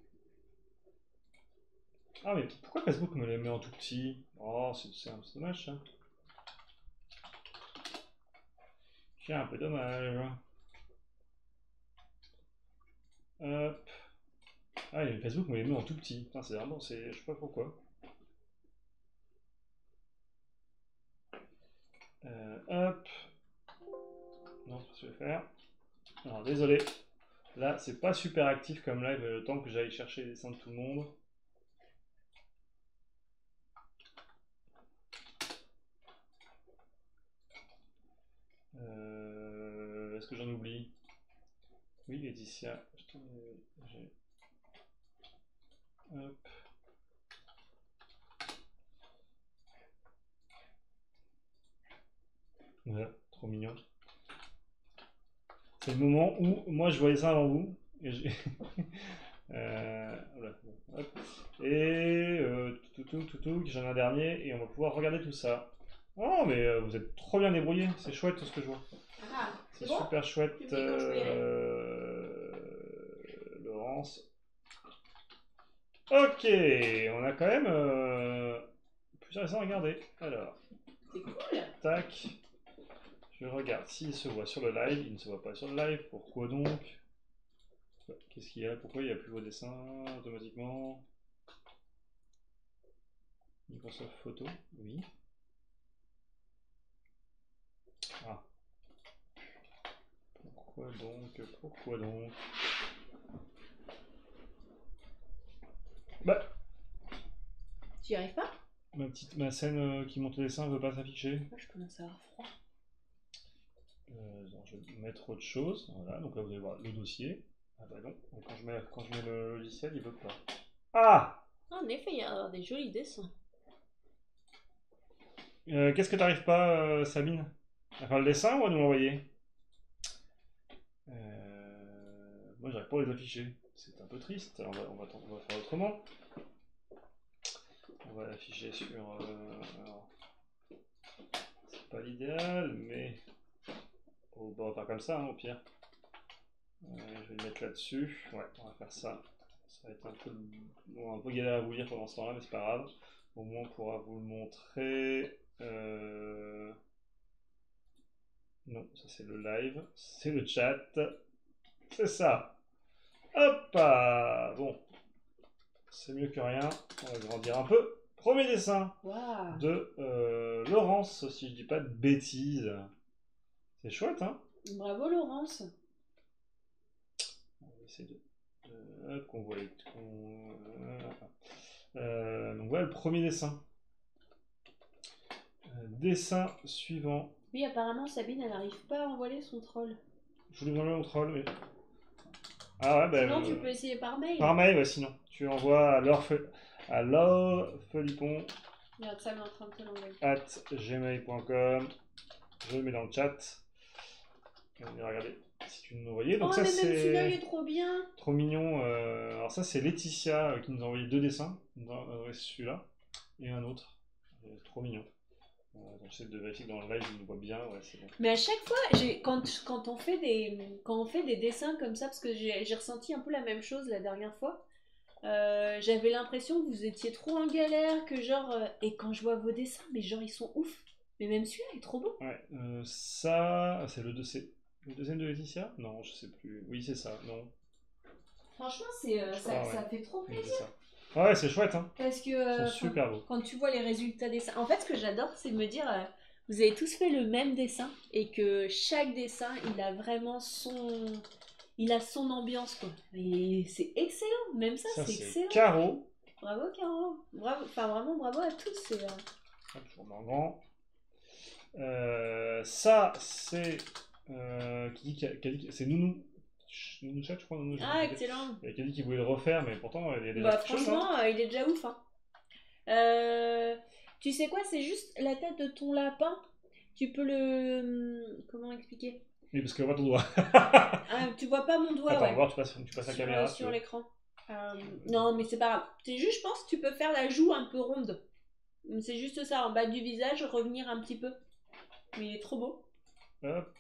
Ah, mais pourquoi Facebook me les met en tout petit? Oh, c'est c'est un- c'est dommage ça. C'est un peu dommage. Hop. Ah, il y a Facebook, mais il est mis en tout petit. Putain, c'est vraiment, c'est, je sais pas pourquoi. Euh, hop. Non, c'est pas ce que je vais faire. Alors, désolé. Là, c'est pas super actif comme live, le temps que j'aille chercher les dessins de tout le monde. Euh, Est-ce que j'en oublie? Oui, Laetitia. Je t'en ai- j'ai- Hop. Voilà, trop mignon. C'est le moment où moi je voyais ça avant vous. Et j'ai. Euh, voilà, bon, hop. Et euh, tout, tout, tout, tout, j'en ai un dernier et on va pouvoir regarder tout ça. Oh, mais euh, vous êtes trop bien débrouillé, c'est chouette tout ce que je vois. Ah, C'est c'est bon? super chouette. Tu me dis quand je peux y aller. euh, Laurence. Ok, on a quand même euh, plusieurs dessins à regarder. Alors, C'est cool. tac. Je regarde s'il se voit sur le live. Il ne se voit pas sur le live. Pourquoi donc? Qu'est-ce qu'il y a? Pourquoi il n'y a plus vos dessins automatiquement? Microsoft Photo? Oui. Ah. Pourquoi donc? Pourquoi donc? Bah, Tu y arrives pas? ma petite ma scène euh, qui monte le dessin ne veut pas s'afficher. Moi, je commence à avoir froid. Euh, non, je vais mettre autre chose. Voilà, donc là vous allez voir le dossier. Ah bah non, donc quand je mets, quand je mets le logiciel, il veut pas. Ah! En effet, il y a des jolis dessins. Euh, Qu'est-ce que t'arrives pas, euh, Sabine? À faire le dessin ou à nous l'envoyer? euh, Moi j'arrive pas à les afficher. C'est un peu triste. On va, on va, on va faire autrement. On va l'afficher sur. Euh, alors, c'est pas l'idéal, mais. Oh, bah, on va faire comme ça, hein, au pire. Euh, je vais le mettre là-dessus. Ouais, on va faire ça. Ça va être un peu, bon, un peu galère à vous lire pendant ce temps-là, mais c'est pas grave. Au moins, on pourra vous le montrer. Euh... Non, ça c'est le live. C'est le chat. C'est ça. Hop ah, bon, c'est mieux que rien. On va grandir un peu. Premier dessin Waouh. de euh, Laurence, si je dis pas de bêtises. C'est chouette, hein? Bravo, Laurence. On va essayer de, de- hop, qu'on voit les. qu'on- Euh, donc voilà le premier dessin. Euh, dessin suivant. Oui, apparemment, Sabine, elle n'arrive pas à envoyer son troll. Je voulais vous envoyer mon troll, mais. Ah ouais, bah. Sinon, tu euh, peux essayer par mail. Par mail, ouais, sinon. Tu envoies à l'orfe- à l'orfelipon Regarde, ça, elle est en train de te l'envoyer. at gmail point com. Je le mets dans le chat. Et on ira regarder si tu nous l'as envoyé. Donc Oh, ça, mais même celui-là, il c'est est trop bien. trop mignon. Euh, Alors ça, c'est Laetitia euh, qui nous a envoyé deux dessins. Elle nous a envoyé celui-là et un autre. Euh, trop mignon. Euh, donc j'essaie de vérifier que dans le live, il nous voit bien. Ouais, c'est bon. Mais à chaque fois, j'ai, quand, quand, on fait des, quand on fait des dessins comme ça, parce que j'ai j'ai ressenti un peu la même chose la dernière fois, euh, j'avais l'impression que vous étiez trop en galère, que genre... euh, et quand je vois vos dessins, mais genre, ils sont ouf. Mais même celui-là, il est trop beau. Ouais, euh, ça, c'est le, deux- c'est le deuxième de Laetitia? Non, je sais plus. Oui, c'est ça. Non, Franchement, c'est, euh, je ça, crois, ouais. ça fait trop Oui, plaisir. c'est ça. Ouais, c'est chouette, hein. Parce que Ils euh, sont quand, super beaux. quand tu vois les résultats des dessins, en fait, ce que j'adore, c'est de me dire, euh, vous avez tous fait le même dessin et que chaque dessin, il a vraiment son, il a son ambiance, quoi. Et c'est excellent, même ça, Ça, c'est c'est excellent. Caro. Bravo, Caro. Bravo, enfin vraiment, bravo à tous. C'est, euh, Hop, je remets en grand. Euh, ça, c'est. Euh, qui dit qu'il y a- qui a dit que- c'est Nounou. Ch- Nounou Chat, je crois. Nounou, je Ah, sais pas. excellent. Et qui a dit qu'il voulait le refaire, mais pourtant, il y a déjà Bah, quelque chose, hein. franchement, euh, il est déjà ouf, hein. Euh, tu sais quoi, c'est juste la tête de ton lapin. Tu peux le... hum, Comment expliquer? Oui, parce que voit ton doigt. Ah, tu vois pas mon doigt, Attends, ouais. on va voir, tu passes, tu passes la Sur, caméra. euh, si tu sur veux. l'écran. Euh, non, mais c'est pas grave. C'est juste, je pense que tu peux faire la joue un peu ronde. C'est juste ça, en bas du visage, revenir un petit peu. Mais il est trop beau. Hop.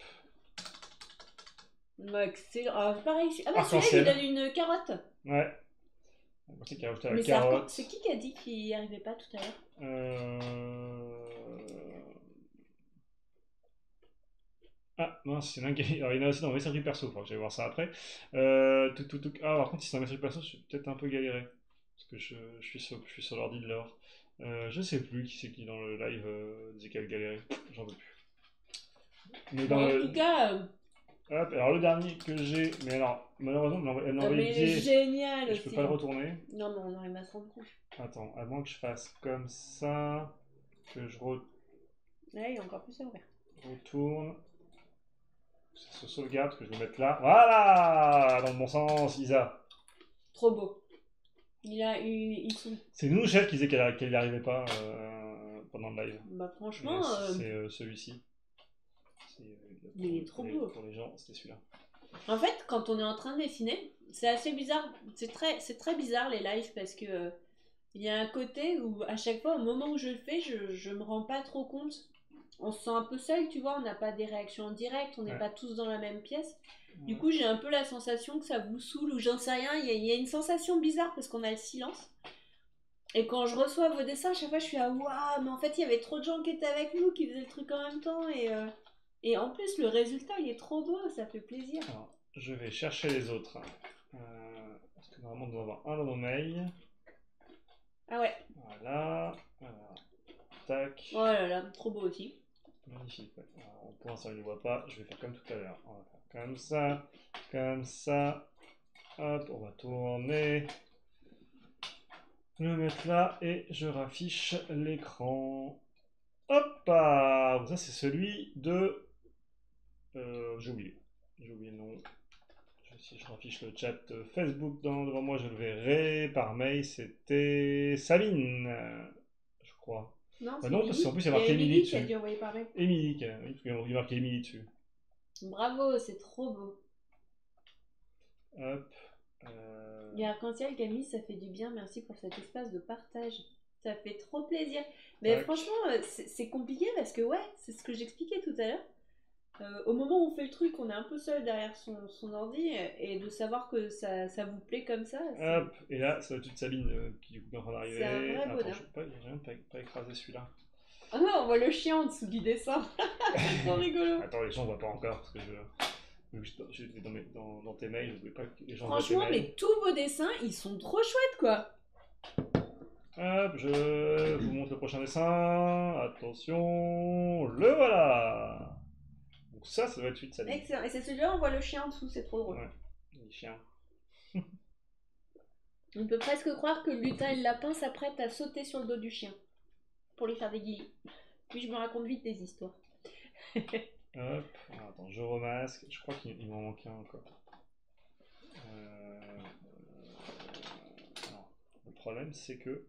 Bah, excellent. Ah, pareil. Ah bah celui-là, Arc-en-ciel. il donne une carotte. Ouais. On pensait qu'il y a rajouté la Mais c'est arc- carotte. c'est qui qui a dit qu'il n'y arrivait pas tout à l'heure? Euh... Ah mince, il y en a un qui... Alors, il y en a aussi dans messagerie perso, il faudra que j'aille voir ça après. Euh, tout, tout, tout... Ah, par contre, si c'est un messagerie perso, je suis peut-être un peu galéré. Parce que je, je suis sur, je suis sur l'ordi de l'or. Euh, je sais plus qui c'est qui dans le live euh, disait qu'elle galérait. J'en veux plus. Mais Bon, dans en le... tout cas, euh, Hop, alors le dernier que j'ai... Mais alors, malheureusement, elle m'a envoyé elle m'a euh, envoyé mais il est biais génial et je peux aussi. pas le retourner. Non, mais on arrive à se rendre compte. Attends, à moins que je fasse comme ça, que je re- Là, il est encore plus ouvert. retourne. Ça se sauvegarde, que je vais mettre là. Voilà! Dans le bon sens, Isa. Trop beau. Il a eu. Ils sont. C'est nous, chef, qui disait qu'elle qu'elle n'y arrivait pas euh, pendant le live. Bah, Mais franchement, si euh, c'est euh, celui-ci. C'est, euh, il est pour, trop pour les, beau. pour les gens, c'était celui-là. En fait, quand on est en train de dessiner, c'est assez bizarre. C'est très, c'est très bizarre les lives parce que euh, il y a un côté où à chaque fois, au moment où je le fais, je, je me rends pas trop compte. On se sent un peu seul, tu vois, on n'a pas des réactions en direct, on n'est Ouais. pas tous dans la même pièce. Du Ouais. coup, j'ai un peu la sensation que ça vous saoule ou j'en sais rien. Il y, a, il y a une sensation bizarre parce qu'on a le silence. Et quand je reçois vos dessins, à chaque fois, je suis à waouh, mais en fait, il y avait trop de gens qui étaient avec nous, qui faisaient le truc en même temps. Et, euh, et en plus, le résultat, il est trop beau, ça fait plaisir. Alors, je vais chercher les autres. Euh, parce que normalement, on doit avoir un dans nos mails. Ah ouais, Voilà. Voilà. Tac. oh là là, trop beau aussi. Magnifique. Ouais. Alors, pour l'instant, il ne le voit pas. Je vais faire comme tout à l'heure. On va faire comme ça. Comme ça. Hop, on va tourner. Le mettre là et je raffiche l'écran. Hop ah, ça c'est celui de... Euh, j'ai oublié. J'ai oublié le nom. Je- si je raffiche le chat Facebook dans- devant moi, je le verrai. Par mail, c'était Sabine, euh, je crois. Non, Bah c'est non, parce qu'en Émilie. plus il y a Il y a marqué Émilie Émilie qui a dessus. dû envoyer par mail. Émilie, qui a- oui, parce qu'il y a marqué Émilie dessus. Bravo, c'est trop beau. Hop. euh, Il y a Arc-en-Ciel qui a mis, ça fait du bien, merci pour cet espace de partage. Ça fait trop plaisir. Mais Tac. franchement, euh, c'est c'est compliqué parce que, ouais, c'est ce que j'expliquais tout à l'heure. Euh, au moment où on fait le truc, on est un peu seul derrière son, son ordi et de savoir que ça, ça vous plaît comme ça, c'est Hop. Et là, ça va être Sabine euh, qui du coup est en train c'est un d'arriver. vrai Attends, bonheur. je peux pas, j'ai rien pas, pas écraser celui-là. Ah non, on voit le chien en dessous du dessin. C'est trop rigolo. Attends, les gens voient pas encore parce que je. Vu que j'étais j'étais dans, mes- dans- dans tes mails, je voulais pas que les gens voient tes Franchement, mails. mais tous vos dessins, ils sont trop chouettes, quoi. Hop, je vous montre le prochain dessin. Attention, le voilà. Donc ça, ça doit être suite Sabine. Excellent. Et c'est celui-là, on voit le chien en dessous, c'est trop drôle. Ouais, les chiens. On peut presque croire que le lutin et le lapin s'apprêtent à sauter sur le dos du chien pour lui faire des guillis. Puis je me raconte vite des histoires. Hop, alors, attends, je remasque. Je crois qu'il il m'en manque un encore. Euh, alors, le problème, c'est que.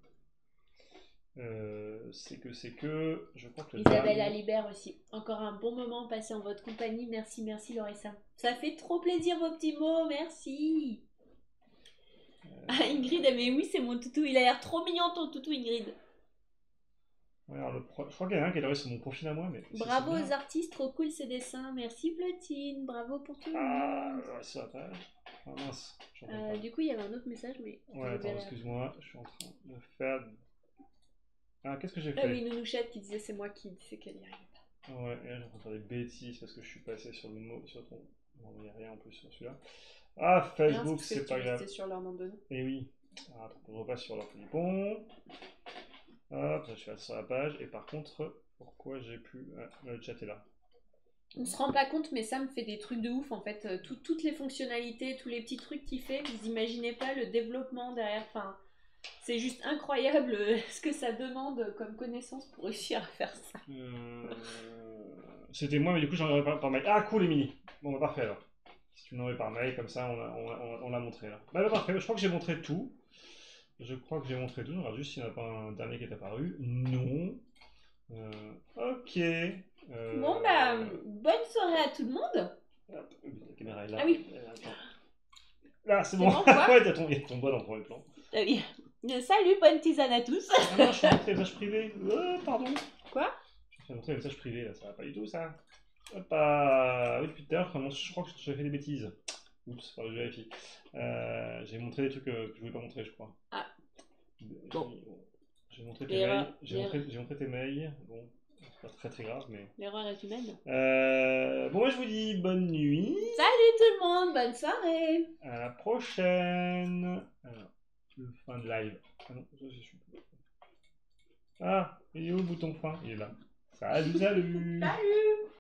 euh, c'est que, c'est que. Je crois que le Isabelle dernier- Alibert aussi. Encore un bon moment passé en votre compagnie. Merci, merci Loressa. Ça fait trop plaisir vos petits mots, merci. Ah, Ingrid, mais oui, c'est mon toutou. Il a l'air trop mignon ton toutou, Ingrid. Ouais, alors le pro- je crois qu'il y en a un qui est arrivé sur mon profil à moi, mais. c'est- Bravo c'est bien. aux artistes, trop cool ces dessins. Merci Platine, bravo pour tout le Ah, monde. ouais, sur la page. Ah mince, j'en peux Euh, pas. du coup, il y avait un autre message, mais vous Ouais, le attends, verrez excuse-moi, je suis en train de faire. Ah, qu'est-ce que j'ai après. fait? Ah oui, Nounouchette qui disait c'est moi qui disais qu'elle y arrivait pas. Ouais, et là, j'ai en train de faire des bêtises parce que je suis passé sur le mot, sur ton. Non, il n'y a rien en plus sur celui-là. Ah, Non, Facebook, parce que c'est tu pas grave. restais sur leur nom de nom. Et oui. Alors, attends, je repasse sur leur Philippon. Hop, je suis sur la page. Et par contre, pourquoi j'ai pu. Ah, le chat est là. On se rend pas compte, mais ça me fait des trucs de ouf en fait. Euh, tout- toutes les fonctionnalités, tous les petits trucs qu'il fait, vous imaginez pas le développement derrière. Enfin, c'est juste incroyable euh, ce que ça demande comme connaissance pour réussir à faire ça. Euh, C'était moi, mais du coup, j'en aurais pas par mail. Ah, cool, Émilie. Bon, bah, parfait alors. Si tu me l'envoies par mail, comme ça, on l'a on, on, on l'a montré là. Bah, bah, parfait, je crois que j'ai montré tout. Je crois que j'ai montré tout. Je regarde juste s'il n'y en a pas un dernier qui est apparu. Non. Euh, ok. Euh, Bon bah, bonne soirée à tout le monde. Hop, la caméra est là. Ah oui. Euh, attends. Là, c'est C'est bon. bon, quoi Ouais, t'as ton, il y a ton doigt dans le premier plan. Ah oui. Euh, Salut, bonne tisane à tous. Ah non, je suis rentré message privé. Euh, pardon. Quoi? Je suis rentré message privé là, ça va pas du tout ça. Hop, ah, oui, depuis tout à l'heure, vraiment, je crois que j'ai fait des bêtises. Oups, faudrait que je vérifie. Euh, j'ai montré des trucs euh, que je voulais pas montrer, je crois. Ah. J'ai- Bon. J'ai montré tes Erreur, mails. J'ai erreur. montré, j'ai montré tes mails. Bon. C'est pas très très grave, mais. L'erreur est humaine. Euh, Bon, moi je vous dis bonne nuit. Salut tout le monde, bonne soirée. À la prochaine. Alors, le fin de live. Ah non, ça je suis. Ah, il est où le bouton fin? Il est là. Salut, salut. Salut.